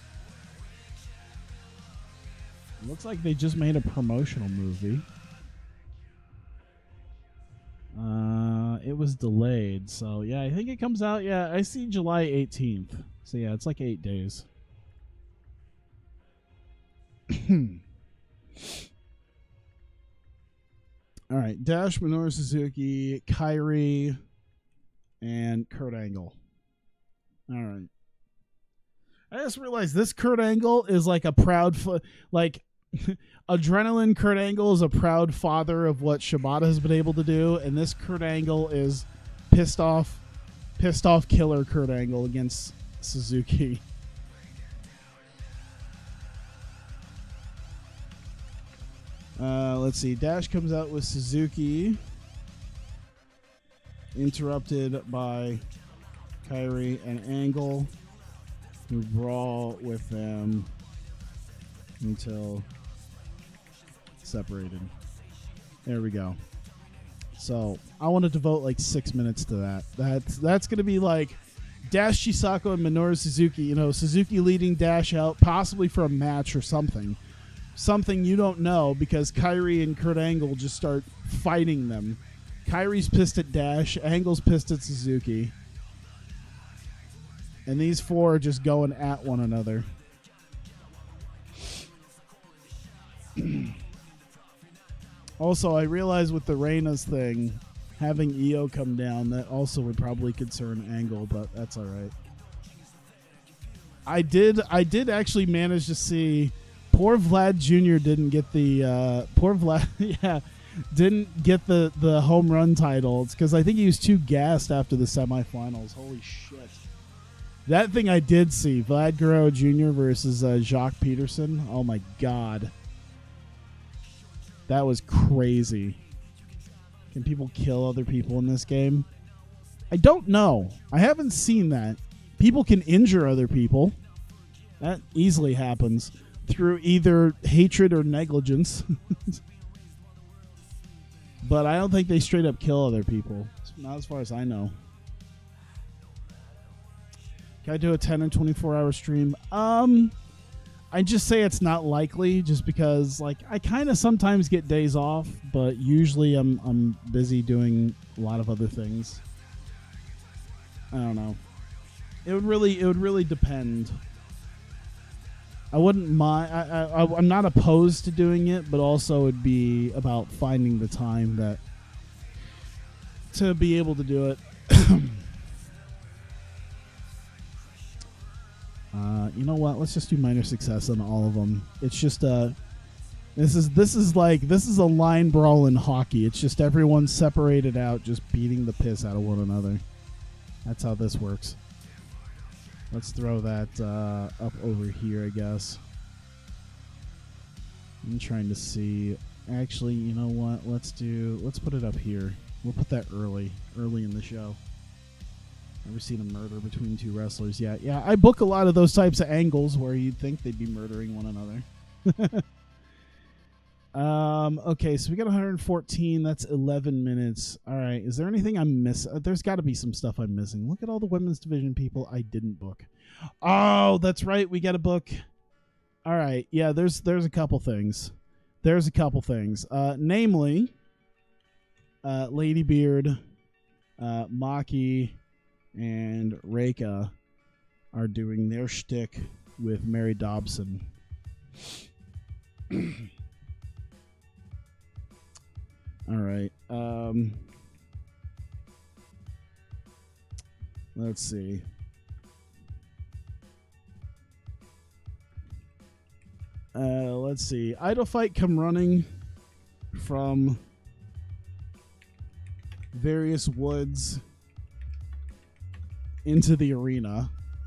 It looks like they just made a promotional movie. Uh, it was delayed, so yeah, I think it comes out. Yeah, I see July eighteenth. So yeah, it's like eight days. All right, Dash, Minoru Suzuki, Kyrie, and Kurt Angle. All right. I just realized this Kurt Angle is like a proud, fa- like, Adrenaline Kurt Angle is a proud father of what Shibata has been able to do, and this Kurt Angle is pissed off, pissed off killer Kurt Angle against Suzuki. Uh, let's see. Dash comes out with Suzuki, interrupted by Kyrie and Angle, who brawl with them until separated. There we go. So I want to devote like six minutes to that. That's that's gonna be like Dash Chisako and Minoru Suzuki. You know, Suzuki leading Dash out, possibly for a match or something. Something you don't know because Kyrie and Kurt Angle just start fighting them. Kyrie's pissed at Dash, Angle's pissed at Suzuki. And these four are just going at one another. Also, I realize with the Reina's thing, having E O come down, that also would probably concern Angle, but that's all right. I did I did actually manage to see poor Vlad Junior didn't get the uh, poor Vlad yeah didn't get the, the home run title. It's because I think he was too gassed after the semifinals. Holy shit. That thing I did see, Vlad Guerrero Junior versus uh, Jacques Peterson. Oh my god. That was crazy. Can people kill other people in this game? I don't know. I haven't seen that. People can injure other people. That easily happens through either hatred or negligence. But I don't think they straight up kill other people. Not as far as I know. Can I do a ten and twenty-four hour stream? Um, I just say it's not likely, just because like I kind of sometimes get days off, but usually I'm I'm busy doing a lot of other things. I don't know. It would really it would really depend. I wouldn't mind. I, I I'm not opposed to doing it, but also it'd be about finding the time that to be able to do it. Uh, you know what? Let's just do minor success on all of them. It's just uh, this is this is like this is a line brawl in hockey. It's just everyone separated out, just beating the piss out of one another. That's how this works. Let's throw that uh, up over here, I guess. I'm trying to see. Actually, you know what? Let's do. Let's put it up here. We'll put that early, early in the show. Never seen a murder between two wrestlers yet. Yeah, I book a lot of those types of angles where you'd think they'd be murdering one another. Um, okay, so we got one hundred fourteen. That's eleven minutes. All right. Is there anything I'm missing? There's got to be some stuff I'm missing. Look at all the women's division people I didn't book. Oh, that's right. We got to book. All right. Yeah, there's there's a couple things. There's a couple things. Uh, namely, uh, Lady Beard, uh, Maki, and Reika are doing their shtick with Mary Dobson. All right. Um, let's see. Uh, let's see. Idol Fight come running from various woods into the arena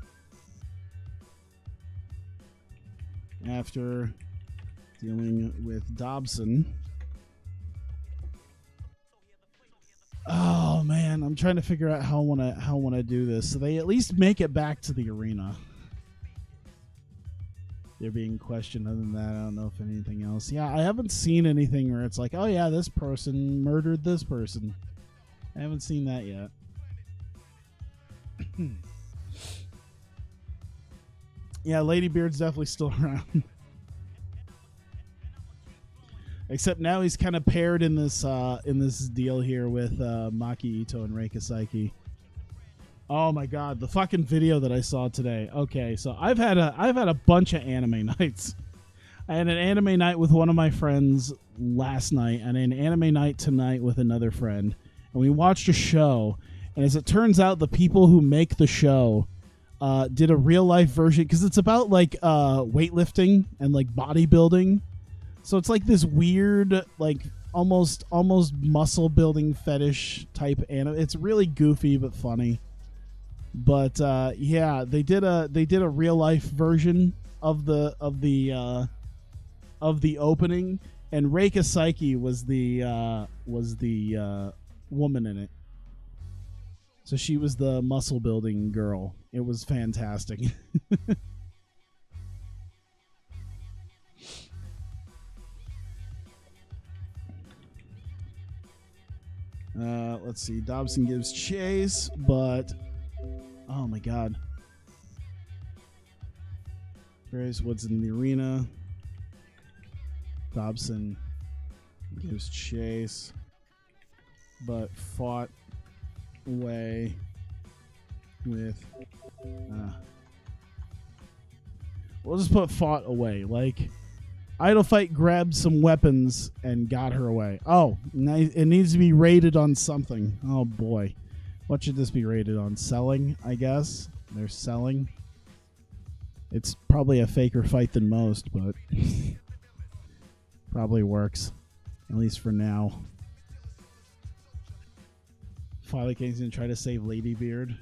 after dealing with Dobson. Oh man, I'm trying to figure out how I want to how I want to do this so they at least make it back to the arena. They're being questioned. Other than that, I don't know if anything else. Yeah, I haven't seen anything where it's like, oh yeah, this person murdered this person. I haven't seen that yet. Yeah, Lady Beard's definitely still around. Except now he's kind of paired in this uh, in this deal here with uh, Maki Ito and Reika Saiki. Oh my god, the fucking video that I saw today. Okay, so I've had a I've had a bunch of anime nights. I had an anime night with one of my friends last night, and an anime night tonight with another friend. And we watched a show, and as it turns out, the people who make the show uh, did a real life version because it's about like uh, weightlifting and like bodybuilding. So it's like this weird, like almost almost muscle building fetish type anime. It's really goofy but funny. But uh, yeah, they did a they did a real life version of the of the uh, of the opening, and Reika Saiki was the uh, was the uh, woman in it. So she was the muscle building girl. It was fantastic. Uh, let's see. Dobson gives chase, but oh my god. Various woods in the arena. Dobson gives chase, but fought away with. Uh, we'll just put fought away. Like. Idol Fight grabbed some weapons and got her away. Oh, it needs to be rated on something. Oh, boy. What should this be rated on? Selling, I guess. They're selling. It's probably a faker fight than most, but probably works. At least for now. Father King's going to try to save Lady Beard.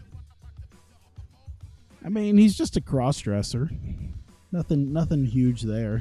I mean, he's just a cross-dresser. Nothing, nothing huge there.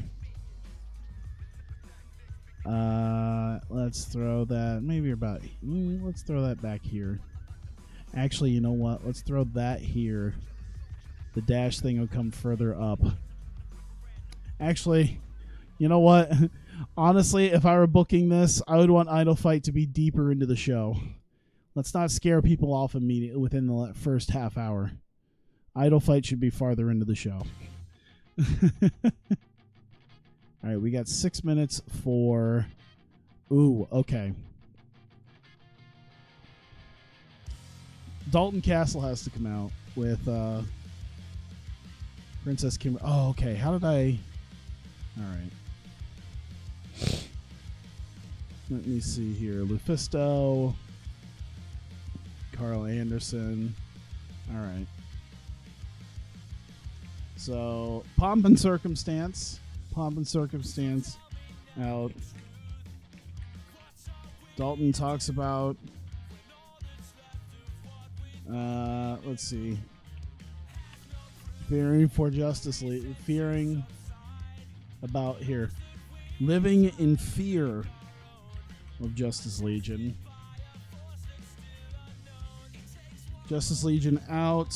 Uh, let's throw that maybe about. Mm, let's throw that back here. Actually, you know what? Let's throw that here. The dash thing will come further up. Actually, you know what? Honestly, if I were booking this, I would want Idol Fight to be deeper into the show. Let's not scare people off immediately within the first half hour. Idol Fight should be farther into the show. All right, we got six minutes for... Ooh, okay. Dalton Castle has to come out with uh, Princess Kim. Oh, okay. How did I... All right. Let me see here. Lufisto. Carl Anderson. All right. So, Pomp and Circumstance... Pomp and Circumstance out. Dalton talks about uh let's see. Fearing for Justice League. Fearing about here. Living in fear of Justice Legion. Justice Legion out.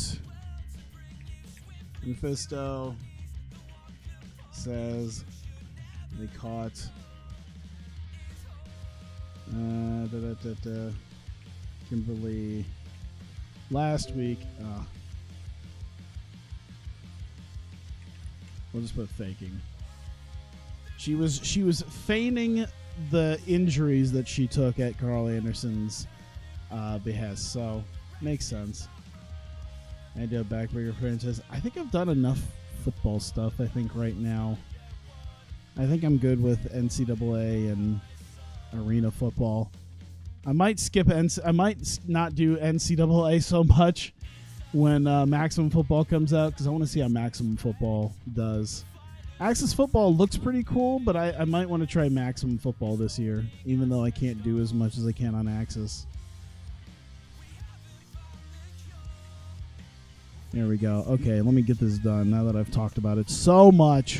Mephisto says they caught Uh, da, da, da, da. Kimberly last week. Uh, we'll just put faking. She was she was feigning the injuries that she took at Carl Anderson's uh, behest, so makes sense. I do a backbreaker franchise. I think I've done enough football stuff. I think right now, I think I'm good with N C double A and arena football. I might skip N C. I might not do N C double A so much when uh, Maximum Football comes out because I want to see how Maximum Football does. Access Football looks pretty cool, but I, I might want to try Maximum Football this year, even though I can't do as much as I can on Access. There we go. Okay, let me get this done now that I've talked about it so much.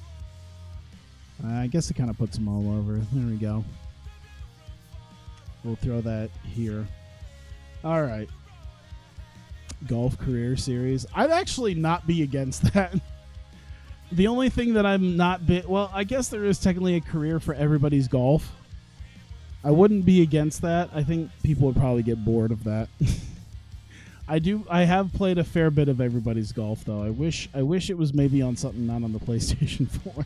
I guess it kind of puts them all over. There we go. We'll throw that here. All right. Golf Career Series. I'd actually not be against that. The only thing that I'm not bit well, I guess there is technically a career for everybody's golf. I wouldn't be against that. I think people would probably get bored of that. I do. I have played a fair bit of everybody's golf, though. I wish. I wish it was maybe on something not on the PlayStation four.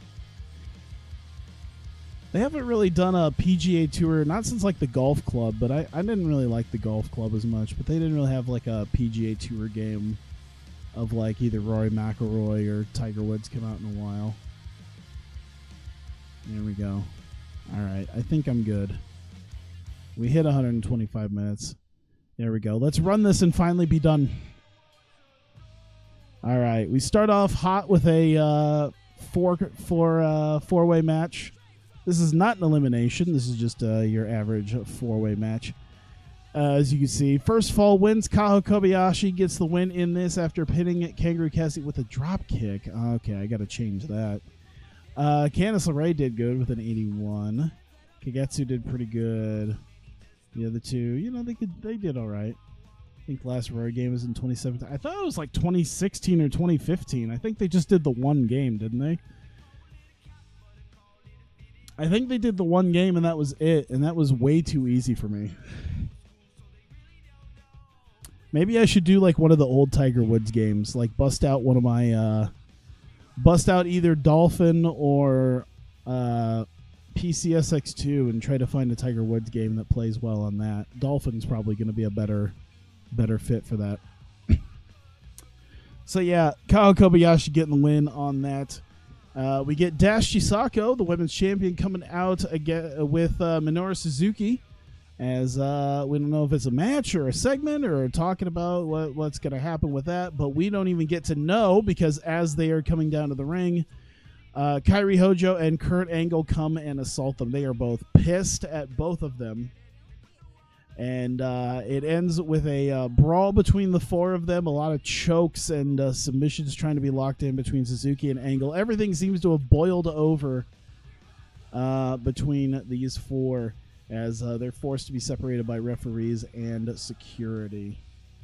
They haven't really done a P G A Tour, not since like the Golf Club, but I, I didn't really like the Golf Club as much. But they didn't really have like a P G A Tour game of like either Rory McIlroy or Tiger Woods come out in a while. There we go. All right, I think I'm good. We hit one hundred twenty-five minutes. There we go. Let's run this and finally be done. All right, we start off hot with a uh, four four uh, four way match. This is not an elimination. This is just uh, your average four-way match. Uh, as you can see, first fall wins. Kaho Kobayashi gets the win in this after pinning Kangaroo Cassie with a drop kick. Okay, I got to change that. Uh, Candice LeRae did good with an eighty-one. Kagetsu did pretty good. The other two, you know, they could they did all right. I think the last Rory game was in twenty seventeen. I thought it was like twenty sixteen or twenty fifteen. I think they just did the one game, didn't they? I think they did the one game and that was it, and that was way too easy for me. Maybe I should do like one of the old Tiger Woods games, like bust out one of my, uh, bust out either Dolphin or uh, P C S X two and try to find a Tiger Woods game that plays well on that. Dolphin's probably going to be a better, better fit for that. So yeah, Kaho Kobayashi getting the win on that. Uh, we get Dash Chisako, the women's champion, coming out again with uh, Minoru Suzuki. As uh, we don't know if it's a match or a segment or talking about what, what's going to happen with that, but we don't even get to know because as they are coming down to the ring, uh, Kairi Hojo and Kurt Angle come and assault them. They are both pissed at both of them. And uh, it ends with a uh, brawl between the four of them. A lot of chokes and uh, submissions trying to be locked in between Suzuki and Angle. Everything seems to have boiled over uh, between these four as uh, they're forced to be separated by referees and security.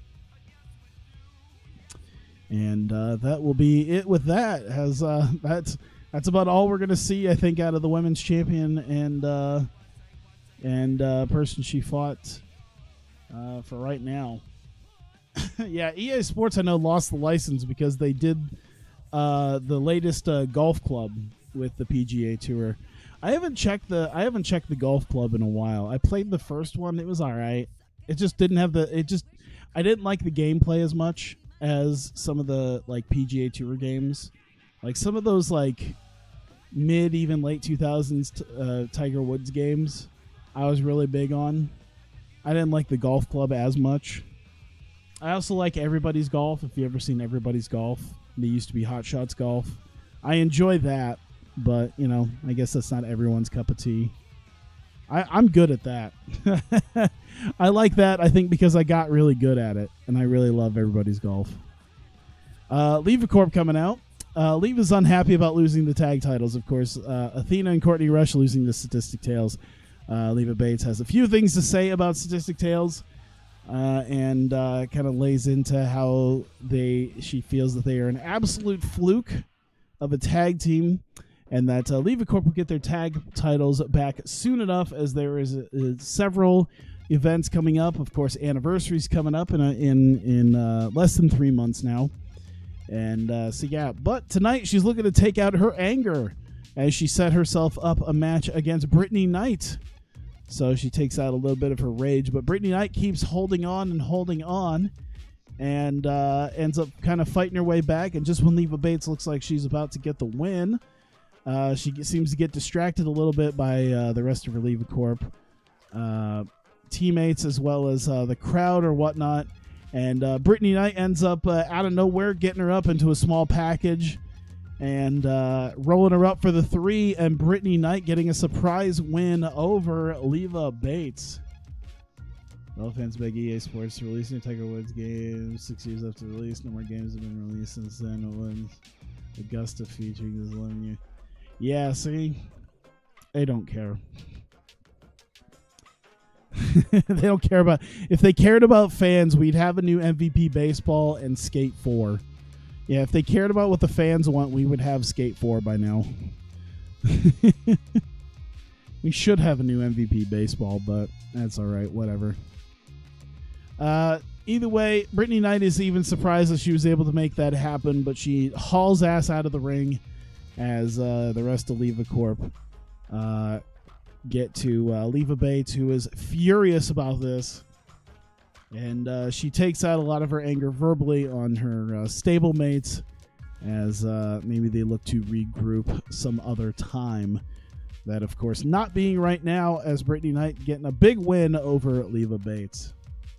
And uh, that will be it with that. As uh, that's that's about all we're going to see, I think, out of the women's champion and uh, and uh, person she fought uh, for right now. Yeah, E A Sports I know lost the license because they did uh, the latest uh, golf club with the P G A Tour. I haven't checked the I haven't checked the golf club in a while. I played the first one; it was all right. It just didn't have the it just I didn't like the gameplay as much as some of the like P G A Tour games. Like some of those like mid even late two thousands t- uh, Tiger Woods games, I was really big on. I didn't like the golf club as much. I also like Everybody's Golf. If you ever seen Everybody's Golf, they used to be Hot Shots Golf. I enjoy that, but you know, I guess that's not everyone's cup of tea. I, I'm good at that. I like that, I think, because I got really good at it, and I really love Everybody's Golf. Uh, Leva Corp coming out. Uh, Leva's unhappy about losing the tag titles, of course. Uh, Athena and Courtney Rush losing the Statistic Tales. Uh, Leva Bates has a few things to say about Statistic Tales, uh, and uh, kind of lays into how they she feels that they are an absolute fluke of a tag team, and that uh, Leva Corp will get their tag titles back soon enough, as there is uh, several events coming up. Of course, anniversaries coming up in a, in in uh, less than three months now, and uh, so yeah. But tonight she's looking to take out her anger as she set herself up a match against Brittany Knight. So she takes out a little bit of her rage, but Brittany Knight keeps holding on and holding on, and uh, ends up kind of fighting her way back. And just when Leva Bates looks like she's about to get the win, uh, she seems to get distracted a little bit by uh, the rest of her Leva Corp uh, teammates, as well as uh, the crowd or whatnot. And uh, Brittany Knight ends up uh, out of nowhere getting her up into a small package and uh, rolling her up for the three, and Brittany Knight getting a surprise win over Leva Bates. Well, fans beg E A Sports to release new Tiger Woods games six years after the release. No more games have been released since then. It was Augusta featuring this eleven year. Yeah, see? They don't care. They don't care about... If they cared about fans, we'd have a new M V P Baseball and Skate four. Yeah, if they cared about what the fans want, we would have Skate four by now. We should have a new M V P Baseball, but that's all right. Whatever. Uh, either way, Brittany Knight is even surprised that she was able to make that happen, but she hauls ass out of the ring as uh, the rest of Leva Corp uh, get to uh, Leva Bates, who is furious about this. And uh, she takes out a lot of her anger verbally on her uh, stablemates, as uh, maybe they look to regroup some other time. That, of course, not being right now, as Brittany Knight getting a big win over Leva Bates.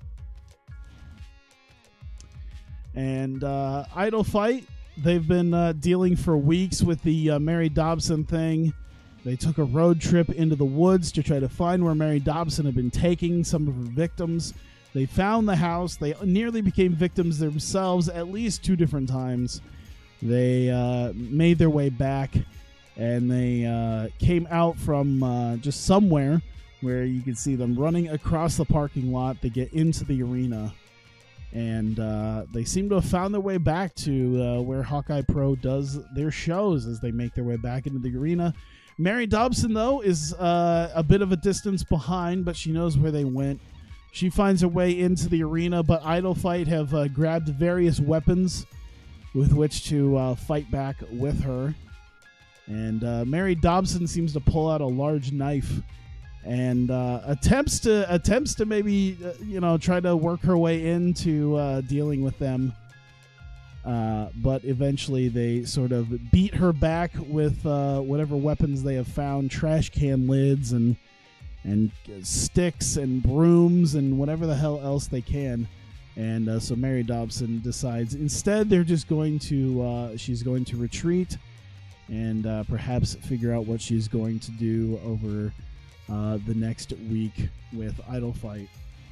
And uh, Idol Fight, they've been uh, dealing for weeks with the uh, Mary Dobson thing. They took a road trip into the woods to try to find where Mary Dobson had been taking some of her victims. They found the house. They nearly became victims themselves at least two different times. They uh, made their way back, and they uh, came out from uh, just somewhere where you can see them running across the parking lot. They get into the arena, and uh, they seem to have found their way back to uh, where Hawkeye Pro does their shows as they make their way back into the arena. Mary Dobson, though, is uh, a bit of a distance behind, but she knows where they went. She finds her way into the arena, but Idol Fight have uh, grabbed various weapons with which to uh, fight back with her. And uh, Mary Dobson seems to pull out a large knife and uh, attempts to attempts to maybe uh, you know try to work her way into uh, dealing with them. Uh, but eventually they sort of beat her back with uh, whatever weapons they have found, trash can lids and and sticks and brooms and whatever the hell else they can. And uh, so Mary Dobson decides instead they're just going to, uh, she's going to retreat and uh, perhaps figure out what she's going to do over uh, the next week with Idol Fight.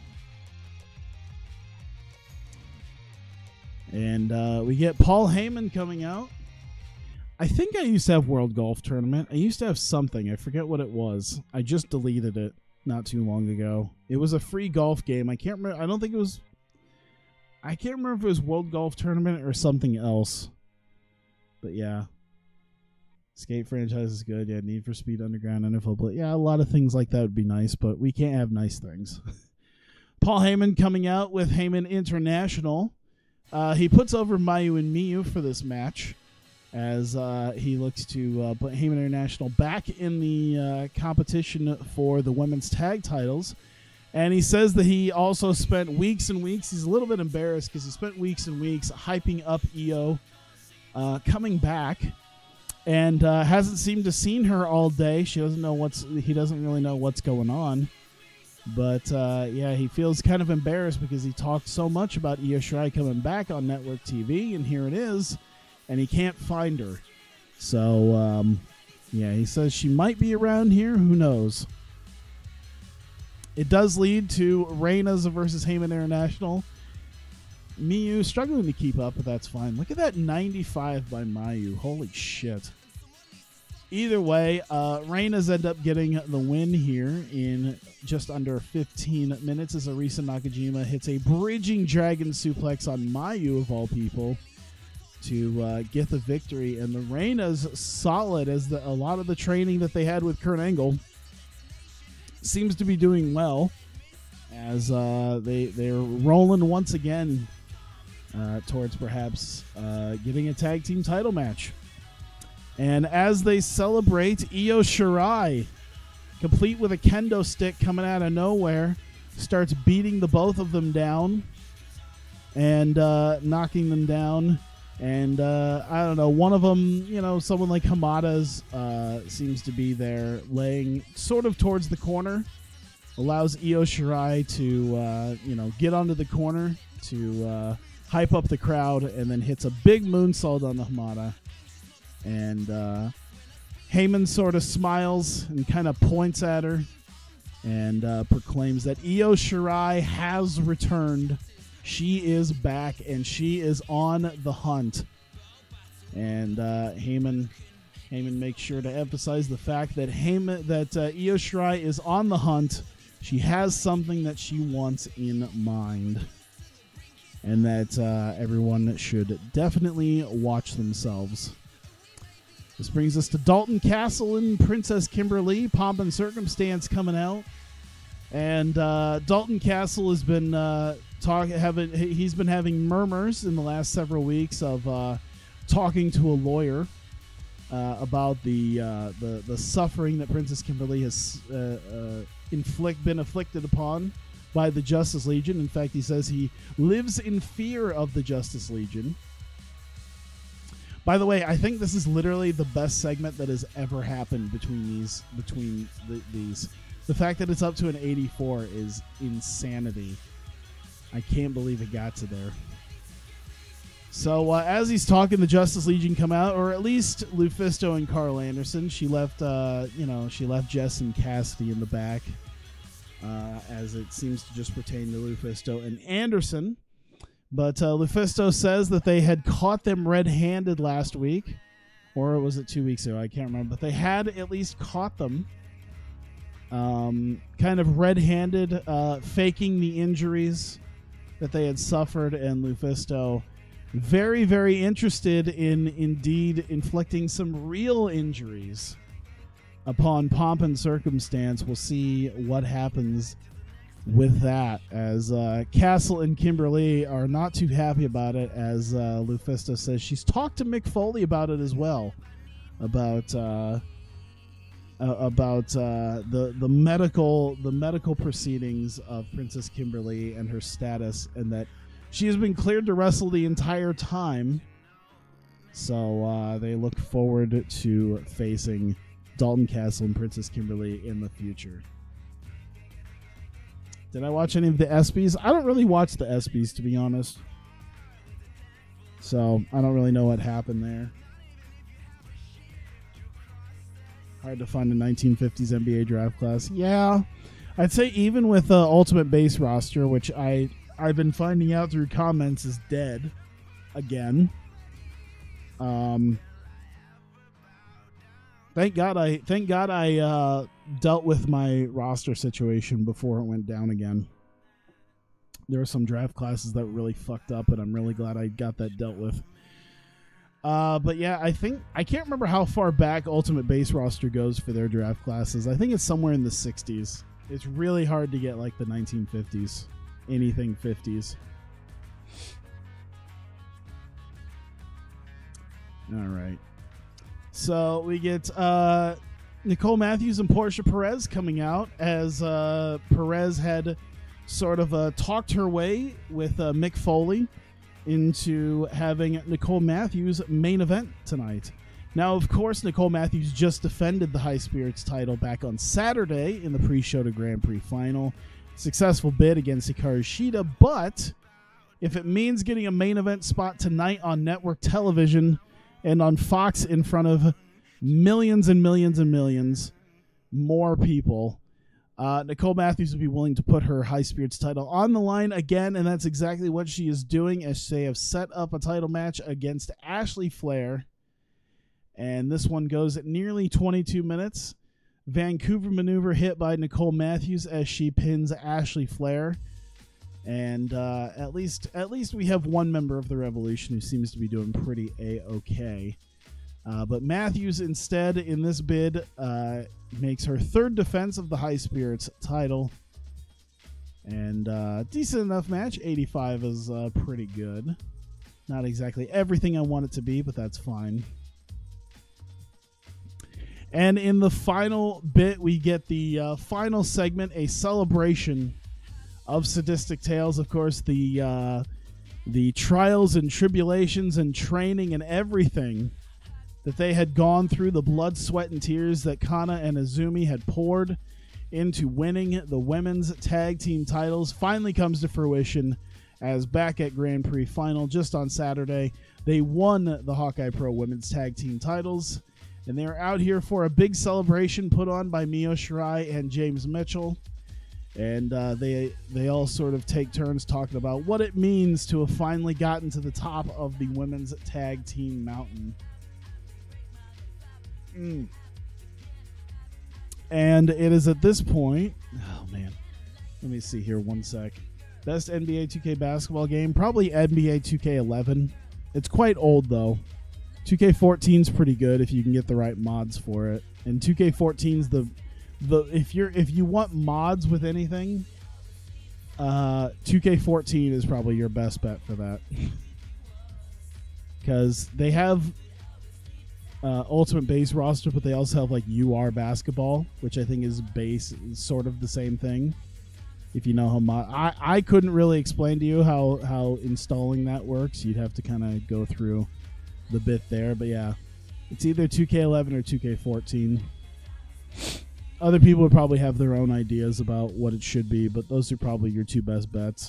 And uh, we get Paul Heyman coming out. I think I used to have World Golf Tournament. I used to have something. I forget what it was. I just deleted it not too long ago. It was a free golf game. I can't remember. I don't think it was... I can't remember if it was World Golf Tournament or something else. But yeah. Skate franchise is good. Yeah, Need for Speed Underground, N F L Play. Yeah, a lot of things like that would be nice, but we can't have nice things. Paul Heyman coming out with Heyman International. Uh, he puts over Mayu and Miyu for this match, as uh, he looks to uh, put Heyman International back in the uh, competition for the women's tag titles. And he says that he also spent weeks and weeks, he's a little bit embarrassed because he spent weeks and weeks hyping up Io uh, coming back, and uh, hasn't seemed to seen her all day. She doesn't know what's, he doesn't really know what's going on. But, uh, yeah, he feels kind of embarrassed because he talked so much about Io Shirai coming back on network T V, and here it is. And he can't find her. So, um, yeah, he says she might be around here. Who knows? It does lead to Reina's versus Heyman International. Miyu struggling to keep up, but that's fine. Look at that ninety-five by Mayu. Holy shit. Either way, uh, Reina's end up getting the win here in just under fifteen minutes as Arisa Nakajima hits a bridging dragon suplex on Mayu, of all people, to uh, get the victory. And the Reina's solid, as the, a lot of the training that they had with Kurt Angle seems to be doing well, as uh, they, they're rolling once again uh, towards perhaps uh, getting a tag team title match. And as they celebrate, Io Shirai, complete with a kendo stick coming out of nowhere, starts beating the both of them down and uh, knocking them down. And uh, I don't know, one of them, you know, someone like Hamada's uh, seems to be there laying sort of towards the corner, allows Io Shirai to, uh, you know, get onto the corner to uh, hype up the crowd, and then hits a big moonsault on the Hamada. And uh, Heyman sort of smiles and kind of points at her and uh, proclaims that Io Shirai has returned. She is back, and she is on the hunt. And uh, Heyman, Heyman makes sure to emphasize the fact that Heyman, that uh, Io Shirai is on the hunt. She has something that she wants in mind, and that uh, everyone should definitely watch themselves. This brings us to Dalton Castle and Princess Kimberly. Pomp and Circumstance coming out. And uh, Dalton Castle has been uh, talk, having, he's been having murmurs in the last several weeks of uh, talking to a lawyer uh, about the, uh, the the suffering that Princess Kimberly has uh, uh, inflict, been afflicted upon by the Justice Legion. In fact, he says he lives in fear of the Justice Legion. By the way, I think this is literally the best segment that has ever happened between these. Between the, these, the fact that it's up to an eighty-four is insanity. I can't believe it got to there. So uh, as he's talking, the Justice Legion come out, or at least Lufisto and Carl Anderson. She left, uh, you know, she left Jess and Cassidy in the back, uh, as it seems to just pertain to Lufisto and Anderson. But uh, Lufisto says that they had caught them red-handed last week, or was it two weeks ago? I can't remember. But they had at least caught them um, kind of red-handed, uh, faking the injuries that they had suffered. And Lufisto, very, very interested in indeed inflicting some real injuries upon Pomp and Circumstance. We'll see what happens with that, as uh, Castle and Kimberly are not too happy about it, as uh, Lufisto says she's talked to Mick Foley about it as well, about uh, uh, about uh, the the medical the medical proceedings of Princess Kimberly and her status, and that she has been cleared to wrestle the entire time. So uh, they look forward to facing Dalton Castle and Princess Kimberly in the future. Did I watch any of the ESPYs? I don't really watch the ESPYs, to be honest. So, I don't really know what happened there. Hard to find a nineteen fifties N B A draft class. Yeah, I'd say even with uh, Ultimate Base roster, which I, I've been finding out through comments is dead again. Um, thank God I thank God I uh, dealt with my roster situation before it went down again. There were some draft classes that were really fucked up, and I'm really glad I got that dealt with. Uh, but yeah, I think I can't remember how far back Ultimate Base roster goes for their draft classes. I think it's somewhere in the sixties. It's really hard to get like the nineteen fifties, anything fifties. All right. So we get uh, Nicole Matthews and Portia Perez coming out, as uh, Perez had sort of uh, talked her way with uh, Mick Foley into having Nicole Matthews main event tonight. Now, of course, Nicole Matthews just defended the High Spirits title back on Saturday in the pre-show to Grand Prix final. Successful bid against Hikaru Shida, but if it means getting a main event spot tonight on network television and on Fox in front of millions and millions and millions more people, uh, Nicole Matthews would be willing to put her High Spirits title on the line again, and that's exactly what she is doing, as they have set up a title match against Ashley Flair. And this one goes at nearly twenty-two minutes. Vancouver maneuver hit by Nicole Matthews as she pins Ashley Flair. And uh, at least at least we have one member of the Revolution who seems to be doing pretty A-okay. Uh, but Matthews instead in this bid uh, makes her third defense of the High Spirits title. And uh, decent enough match. eighty-five is uh, pretty good. Not exactly everything I want it to be, but that's fine. And in the final bit, we get the uh, final segment, a celebration of Sadistic Tales. Of course, the uh, the trials and tribulations and training and everything that they had gone through, the blood, sweat, and tears that Kana and Azumi had poured into winning the women's tag team titles finally comes to fruition, as back at Grand Prix final just on Saturday, they won the Hawkeye Pro Women's Tag Team titles, and they're out here for a big celebration put on by Mio Shirai and James Mitchell. And uh, they they all sort of take turns talking about what it means to have finally gotten to the top of the women's tag team mountain. Mm. And it is at this point, oh man, let me see here one sec. Best N B A two K basketball game, probably N B A two K eleven. It's quite old though. two K fourteen is pretty good if you can get the right mods for it. And two K fourteen is the the if you're if you want mods with anything, uh, two K fourteen is probably your best bet for that. Because they have uh, Ultimate Base roster, but they also have like U R basketball, which I think is base is sort of the same thing. If you know how mod, I I couldn't really explain to you how how installing that works. You'd have to kind of go through the bit there, but yeah, it's either two K eleven or two K fourteen. Other people would probably have their own ideas about what it should be, but those are probably your two best bets.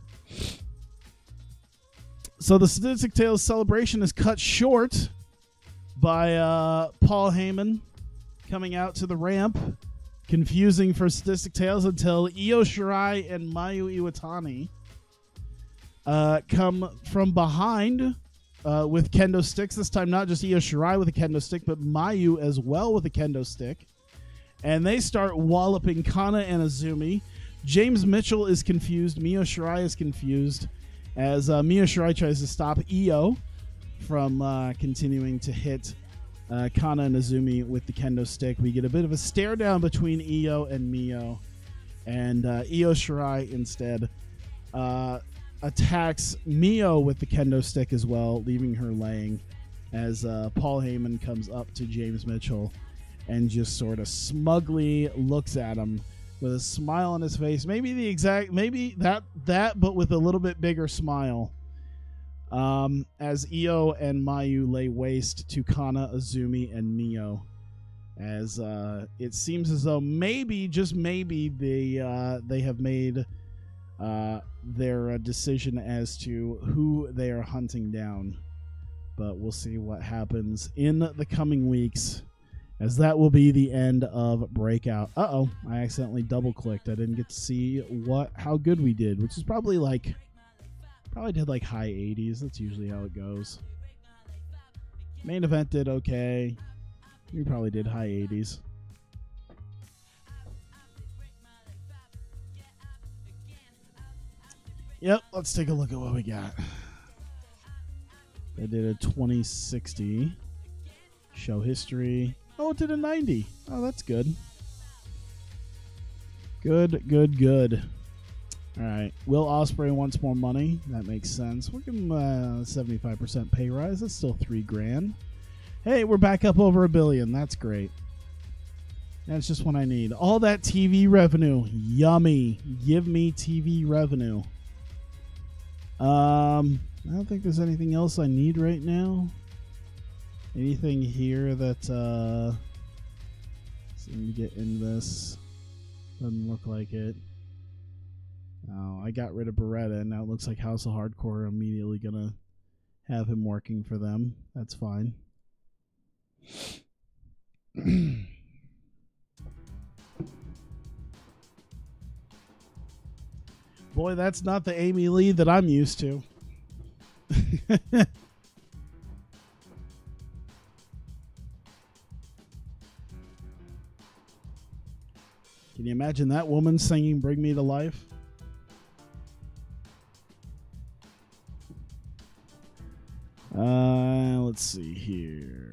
So the Sadistic Tales celebration is cut short by uh, Paul Heyman coming out to the ramp. Confusing for Sadistic Tales until Io Shirai and Mayu Iwatani uh, come from behind uh, with kendo sticks. This time not just Io Shirai with a kendo stick, but Mayu as well with a kendo stick. And they start walloping Kana and Azumi. James Mitchell is confused. Mio Shirai is confused as uh, Mio Shirai tries to stop Io from uh, continuing to hit uh, Kana and Azumi with the kendo stick. We get a bit of a stare down between Io and Mio. And uh, Io Shirai instead uh, attacks Mio with the kendo stick as well, leaving her laying as uh, Paul Heyman comes up to James Mitchell and just sort of smugly looks at him with a smile on his face. Maybe the exact, maybe that, that, but with a little bit bigger smile. Um, as Io and Mayu lay waste to Kana, Azumi, and Mio. As uh, it seems as though maybe, just maybe, they, uh, they have made uh, their uh, decision as to who they are hunting down. But we'll see what happens in the coming weeks, as that will be the end of Breakout. Uh-oh, I accidentally double-clicked. I didn't get to see what how good we did, which is probably like, probably did like high eighties. That's usually how it goes. Main event did okay. We probably did high eighties. Yep, let's take a look at what we got. They did a twenty sixty. Show history. Oh, it did a ninety. Oh, that's good. Good, good, good. All right. Will Ospreay wants more money. That makes sense. We'll give him a seventy-five percent pay rise. That's still three grand. Hey, we're back up over a billion. That's great. That's just what I need. All that T V revenue. Yummy. Give me T V revenue. Um, I don't think there's anything else I need right now. Anything here that uh so let me get in this. Doesn't look like it. Oh, I got rid of Beretta, and now it looks like House of Hardcore are immediately gonna have him working for them. That's fine. Boy, that's not the Amy Lee that I'm used to. Can you imagine that woman singing Bring Me to Life? Uh, let's see here.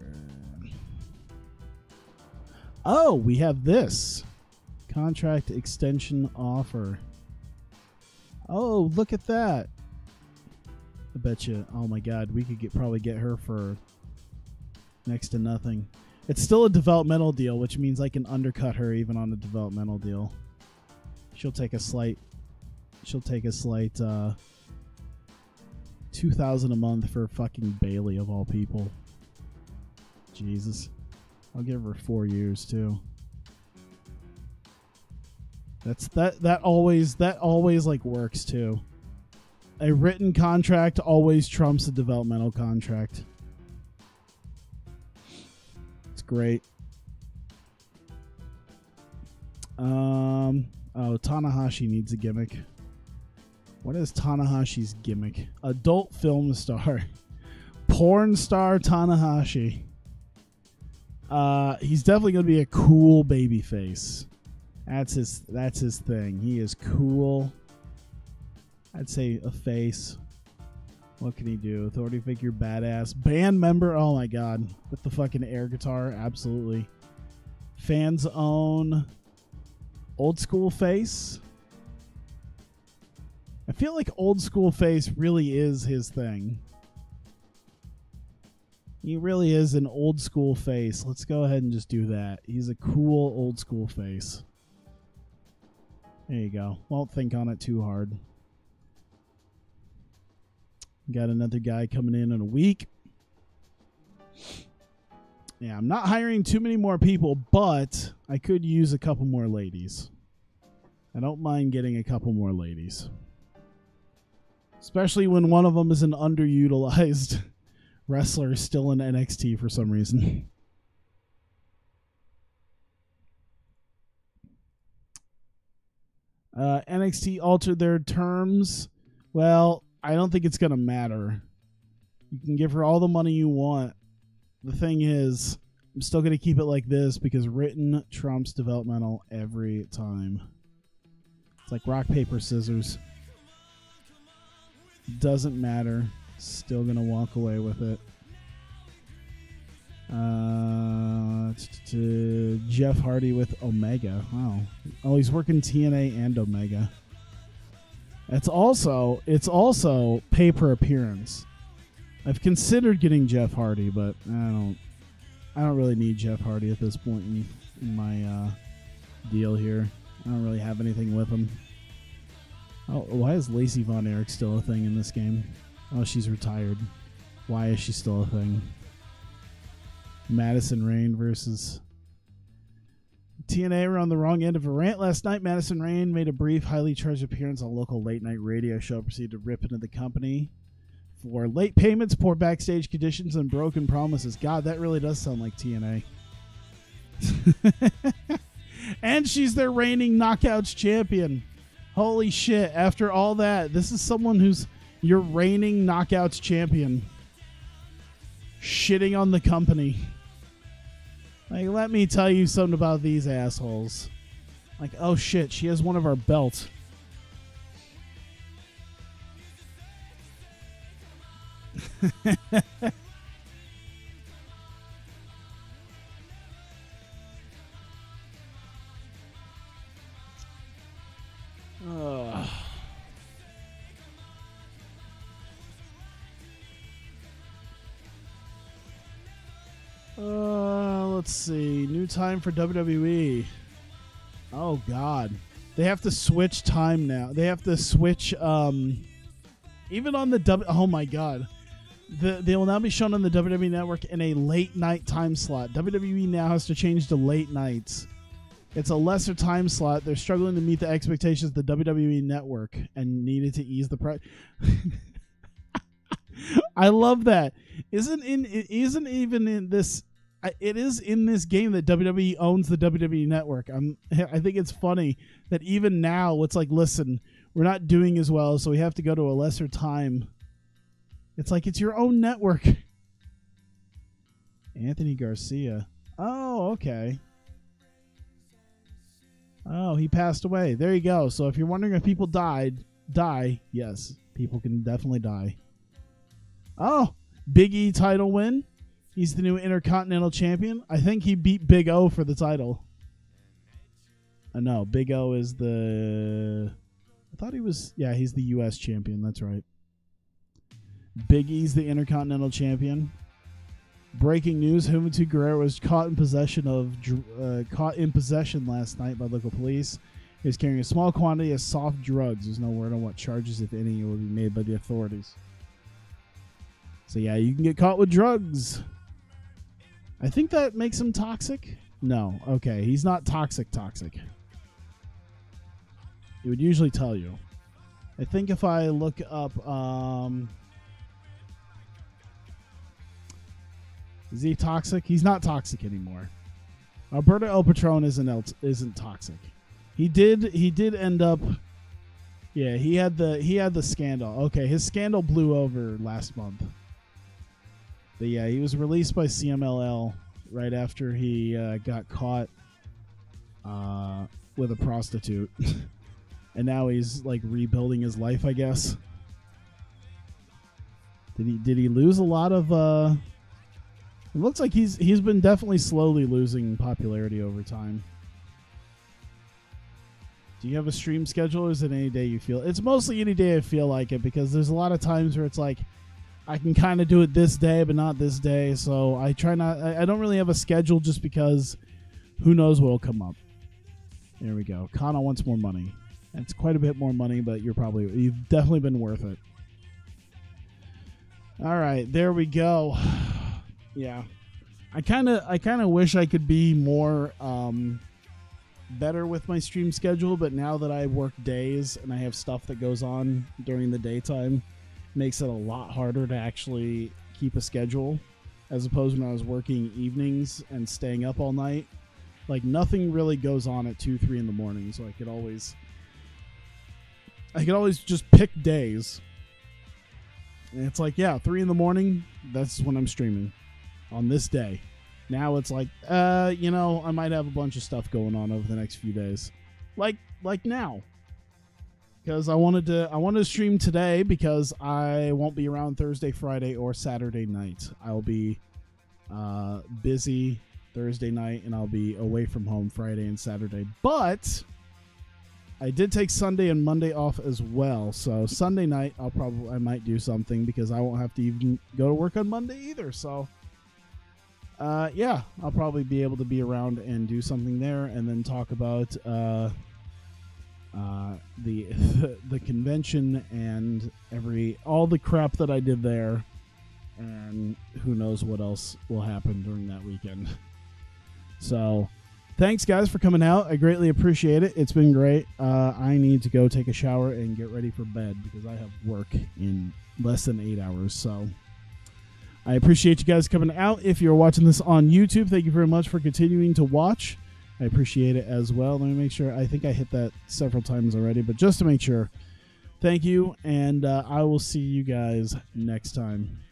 Oh, we have this contract extension offer. Oh, look at that. I bet you, oh my God, we could get probably get her for next to nothing. It's still a developmental deal, which means I can undercut her even on a developmental deal. She'll take a slight, she'll take a slight uh, two thousand a month for fucking Bailey of all people. Jesus, I'll give her four years too. That's that that always that always like works too. A written contract always trumps a developmental contract. It's great. Um. Oh, Tanahashi needs a gimmick. What is Tanahashi's gimmick? Adult film star. Porn star Tanahashi. Uh, he's definitely going to be a cool baby face. That's his, that's his thing. He is cool. I'd say a face. What can he do? Authority figure, badass. Band member, oh my God. With the fucking air guitar, absolutely. Fans own. Old school face. I feel like old school face really is his thing. He really is an old school face. Let's go ahead and just do that. He's a cool old school face. There you go. Won't think on it too hard. Got another guy coming in in a week. Yeah, I'm not hiring too many more people, but I could use a couple more ladies. I don't mind getting a couple more ladies. Especially when one of them is an underutilized wrestler still in N X T for some reason. Uh, N X T altered their terms. Well, I don't think it's going to matter. You can give her all the money you want. The thing is, I'm still going to keep it like this because written trumps developmental every time. It's like rock, paper, scissors. Doesn't matter. Still going to walk away with it. Uh, to Jeff Hardy with Omega. Wow. Oh, he's working T N A and Omega. It's also it's also pay per appearance. I've considered getting Jeff Hardy, but I don't I don't really need Jeff Hardy at this point in, in my uh, deal here. I don't really have anything with him. Oh, why is Lacey Von Erich still a thing in this game? Oh, she's retired. Why is she still a thing? Madison Rayne versus T N A were on the wrong end of a rant last night. Madison Rayne made a brief, highly charged appearance on a local late-night radio show, proceeded to rip into the company for late payments, poor backstage conditions, and broken promises. God, that really does sound like T N A. And she's their reigning Knockouts champion. Holy shit, after all that, this is someone who's your reigning Knockouts champion shitting on the company. Like, let me tell you something about these assholes. Like, oh shit, she has one of our belts. uh. Uh, let's see. New time for W W E. Oh, God. They have to switch time now. They have to switch, um, even on the W... Oh, my God. The, they will now be shown on the W W E Network in a late-night time slot. W W E now has to change to late nights. It's a lesser time slot. They're struggling to meet the expectations of the W W E Network and needed to ease the price. I love that. Isn't in it isn't even in this it is in this game that W W E owns the W W E Network. I'm I think it's funny that even now it's like, listen, we're not doing as well, so we have to go to a lesser time. It's like it's your own network. Anthony Garcia. Oh, okay. Oh, he passed away. There you go. So if you're wondering if people died, die, yes, people can definitely die. Oh, Big E title win. He's the new Intercontinental Champion. I think he beat Big O for the title. Uh, no, Big O is the... I thought he was... Yeah, he's the U S champion. That's right. Big E's the Intercontinental Champion. Breaking news: Juventud Guerrero was caught in possession of uh, caught in possession last night by local police. He was carrying a small quantity of soft drugs. There's no word on what charges, if any, will be made by the authorities. So yeah, you can get caught with drugs. I think that makes him toxic. No, okay, he's not toxic. Toxic. It would usually tell you. I think if I look up. Um, Is he toxic? He's not toxic anymore. Alberto El Patron isn't el- isn't toxic. He did he did end up. Yeah, he had the he had the scandal. Okay, his scandal blew over last month. But yeah, he was released by C M L L right after he uh, got caught uh, with a prostitute, and now he's like rebuilding his life, I guess. Did he did he lose a lot of? Uh, It looks like he's he's been definitely slowly losing popularity over time. Do you have a stream schedule, or is it any day you feel? It's mostly any day I feel like it, because there's a lot of times where it's like I can kind of do it this day, but not this day. So I try not. I, I don't really have a schedule, just because who knows what will come up. There we go. Kana wants more money. That's quite a bit more money, but you're probably you've definitely been worth it. All right, there we go. Yeah, I kind of I kind of wish I could be more um, better with my stream schedule, but now that I work days and I have stuff that goes on during the daytime, it makes it a lot harder to actually keep a schedule, as opposed to when I was working evenings and staying up all night. Like, nothing really goes on at two, three in the morning, so I could always I could always just pick days, and it's like, yeah, three in the morning, that's when I'm streaming. On this day. Now it's like, uh, you know, I might have a bunch of stuff going on over the next few days. Like like now. Because I wanted to I wanted to stream today because I won't be around Thursday, Friday, or Saturday night. I'll be uh, busy Thursday night, and I'll be away from home Friday and Saturday. But I did take Sunday and Monday off as well. So Sunday night I'll probably I might do something, because I won't have to even go to work on Monday either. So Uh, yeah, I'll probably be able to be around and do something there, and then talk about uh, uh, the the convention and every all the crap that I did there, and who knows what else will happen during that weekend. So, thanks guys for coming out. I greatly appreciate it. It's been great. Uh, I need to go take a shower and get ready for bed, because I have work in less than eight hours. So. I appreciate you guys coming out. If you're watching this on YouTube, thank you very much for continuing to watch. I appreciate it as well. Let me make sure. I think I hit that several times already, but just to make sure, thank you, and uh, I will see you guys next time.